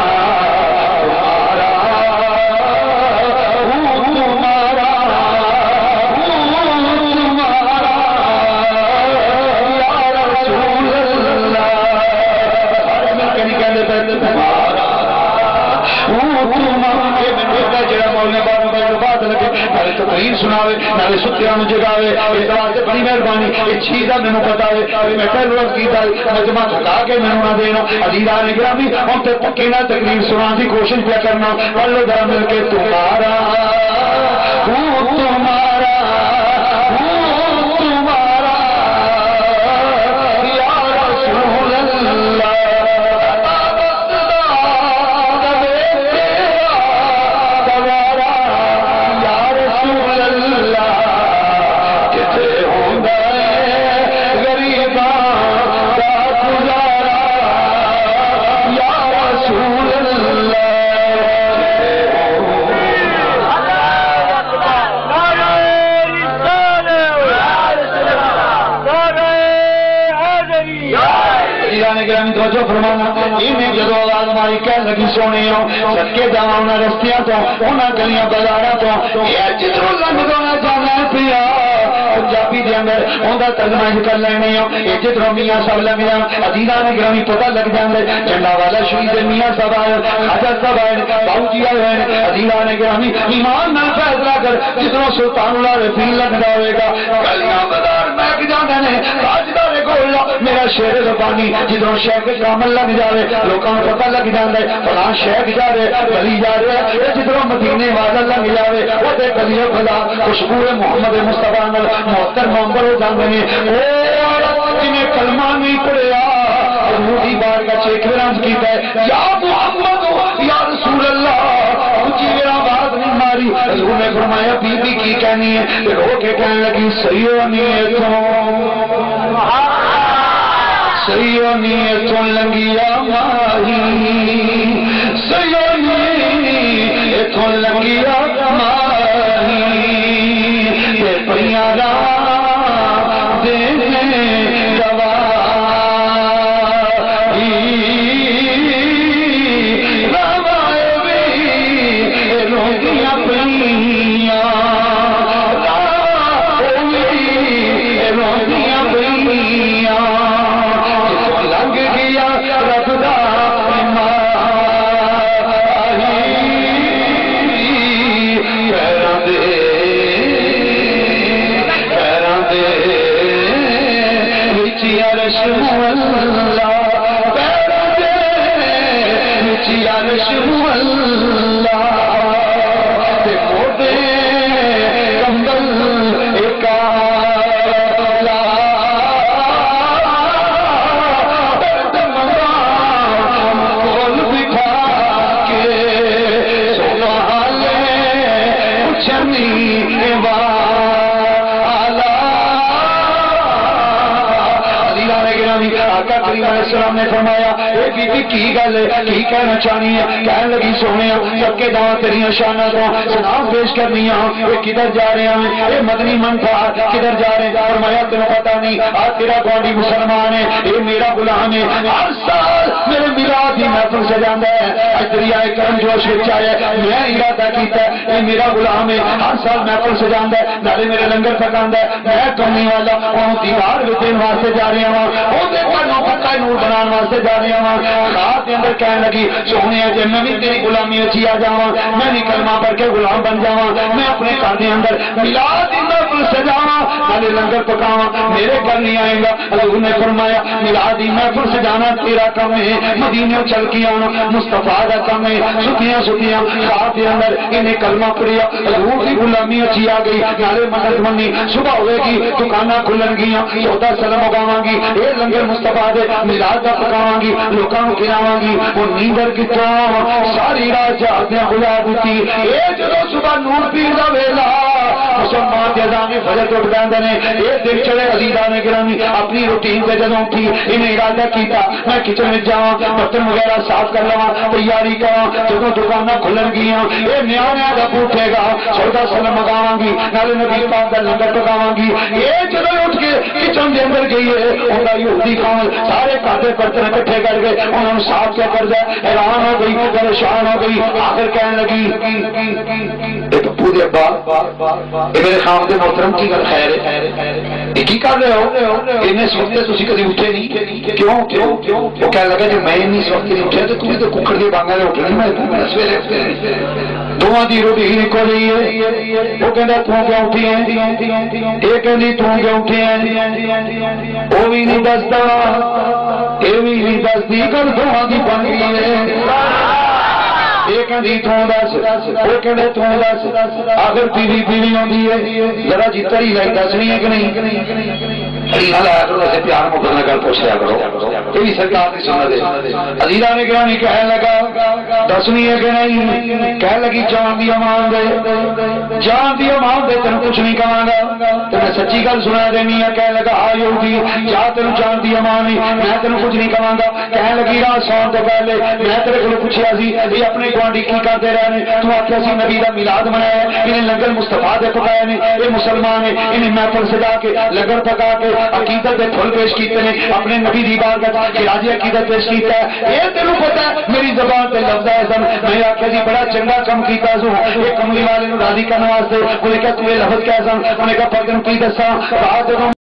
تقریر سناوے نالے ستیاں نوں جگاوے اس واسطے بڑی مہربانی اس چیز دا مینوں پتہ ہے میں پہلو عرض کیتا مجمع تھکا کے مینوں نہ دینا عزیزان گرامی ہن تے پکے نال تقریر سنان دی کوشش کیا کرنا پڑھ لو ذرا مل کے تمہارا ہوں تمہارا ہوں فرمانا انہیں جدو آواز ماری کہنے لگی سونے سکے جانا انہیں رستیاں تو انہیں گلیاں بازاراں تو یہ جدروں لنگنا جانا پیا پنجابی دے اندر اوندا ترجمہ کر لینے ہو یہ جدروں میاں صاحب لگ جان عزیزاں نے گرامی پتہ لگ جاندے جھنڈا والا شہید میاں صاحب آئے خواجہ صاحب آئے باؤ جی آئے عزیزاں نے گرامی ایمان نال فیصلہ کر جدروں سلطان اللہ رفیع لگدا ہوئے گا گلیاں بازار محک جاندے نے تاجدار گولا میرا شیر زبانی جدروں شیخ کامل لگ جاوے لوکاں نوں پتہ لگ جاندا ہے فلاں شیخ جا رہے گلی جا رہے جدروں مدینے والا لگ جاوے وہ تے گلیاں بازار خوشبو محمد مصطفیٰ نال محتر ممبر ہو جاندے نے او جنہیں کلمہ نہیں پڑھیا حضور دی بارگاہ چ ایک ویرانج کیتا ہے یا محمد یا رسول اللہ اونچی میرا آواز نہیں ماری حضور نے فرمایا بی بی کی کہنی ہے رو کے کہنے لگی سیونی اتوں سیونی اتوں لنگیا ماہی سیونی اتوں لنگیا ماہی پریاں نے فرمایا اے بی بی کی گل ہے کی کہنا چاہنی ہے کہنے لگی سونے سب کے دعوت تیریاں شانہ تو سلام پیش کرنی ہوں اے کدھر جا رہے ہیں اے مدنی من تھا کدھر جا رہے ہیں فرمایا تمہیں پتہ نہیں آج تیرا گوانڈی مسلمان ہے اے میرا غلام ہے ہر سال میرے میلاد دی محفل سجاندا ہے اج دریائے کرم جوش وچ آیا میں ارادہ کیتا ہے اے میرا غلام ہے ہر سال محفل سجاندا ہے نالے میرے لنگر پکاندا ہے میں کمی والا اون دیوار وچ دین واسطے جا رہا ہوں او دیکھا نو پتہ نور بنان واسطے جا رہا ہوں رات کے اندر کہنے لگی سونے جے میں بھی تیری غلامی وچ آ جاواں میں بھی کلمہ پڑھ کے غلام بن جاواں میں اپنے گھر دے اندر میلاد دی محفل سجاواں نالے لنگر پکاواں میرے گھر نہیں آئے گا حضور نے فرمایا میلاد دی محفل سجانا تیرا کم ہے مدینے چل کے آنا مصطفیٰ دا کم ہے سکیاں سکیاں رات کے اندر انہیں کلمہ پڑھیا حضور دی غلامی وچ آ گئی نالے مدد منی صبح ہوئے گی دکاناں کھلن گیاں سودا سلام اگاواں گی اے لنگر مصطفیٰ دے میلاد دا پکاواں گی لوکاں نوں کھلاواں گی او نیندر کتوں ساری رات جاگدیاں گزار دتی اے جدوں صبح نور پیر دا ویلا مسلمان دے اذانے فجر اٹھ جاندے نے اے دن چڑھے عزیزاں نے گرامی اپنی روٹین تے جدوں اٹھی انہیں ارادہ کیتا میں کچن وچ جاواں برتن وغیرہ صاف کر لواں تیاری کراں جدوں دکاناں کھلن گیاں اے نیاں دا پوچھے گا سودا سلام مگاواں گی نالے نبی پاک دا لنگر پکاواں گی اے جدوں اٹھ کے کچن دے اندر گئی ہے اوندا یہودی کامل سارے کاٹے برتن اکٹھے کر کے انہاں نوں صاف کیا کردا حیران ہو گئی پریشان ہو گئی آخر کہنے لگی اے پپو دے ابا اے میرے خامد محترم کی گل خیر ہے یہ کی کر رہے ہو انہیں اس وقت تسی کدی اٹھے نہیں کیوں کیوں وہ کہنے لگا جی میں نہیں اس وقت نہیں اٹھے تو تھی تو ککڑ دی بانگا نے اٹھنے میں سویرے دونوں دی روٹی ہی نکل رہی ہے وہ کہندا تو کیوں اٹھی ہے یہ کہندی تو کیوں اٹھی ہے وہ بھی نہیں دستا یہ بھی نہیں دستی گل دونوں دی بن گئی ہے ایک کہندی تو دس وہ کہندے تو دس آخر پیلی پیلی ہوندی ہے ذرا جی تری لگ دسنی ہے کہ نہیں تری نہ لایا کرو ایسے پیار محبت نہ کر پوچھ لیا کرو یہ بھی سرکار کی سنت ہے عزیزاں نے گرامی کہنے لگا دسنی ہے کہ نہیں کہنے لگی جان دی امان دے جان دی امان دے تینوں کچھ نہیں کہاں گا تو میں سچی گل سنا دینی ہے کہنے لگا آ یہودی جا تینوں جان دی امان نہیں میں تینوں کچھ نہیں کہاں گا کہنے لگی رات سون تو پہلے میں تیرے کو پوچھا سی یہ اپنے گوانڈی کی کرتے رہے ہیں تو آخیا سی نبی دا میلاد منایا انہیں لنگر مصطفیٰ دے پکائے نے یہ مسلمان ہیں انہیں محفل سجا کے لنگر پکا کے عقیدت کے پھل پیش کیتے ہیں اپنے نبی دی بارگاہ خراج عقیدت پیش کیتا ہے. یہ تینوں پتا ہے میری زبان تے لفظ ہے سن میں آخیا جی بڑا چنگا کم کیتا سو یہ کملی والے نو راضی کرنے واسطے انہیں کہا تو یہ لفظ کیا سن انہیں کہا پردے کی دساں رات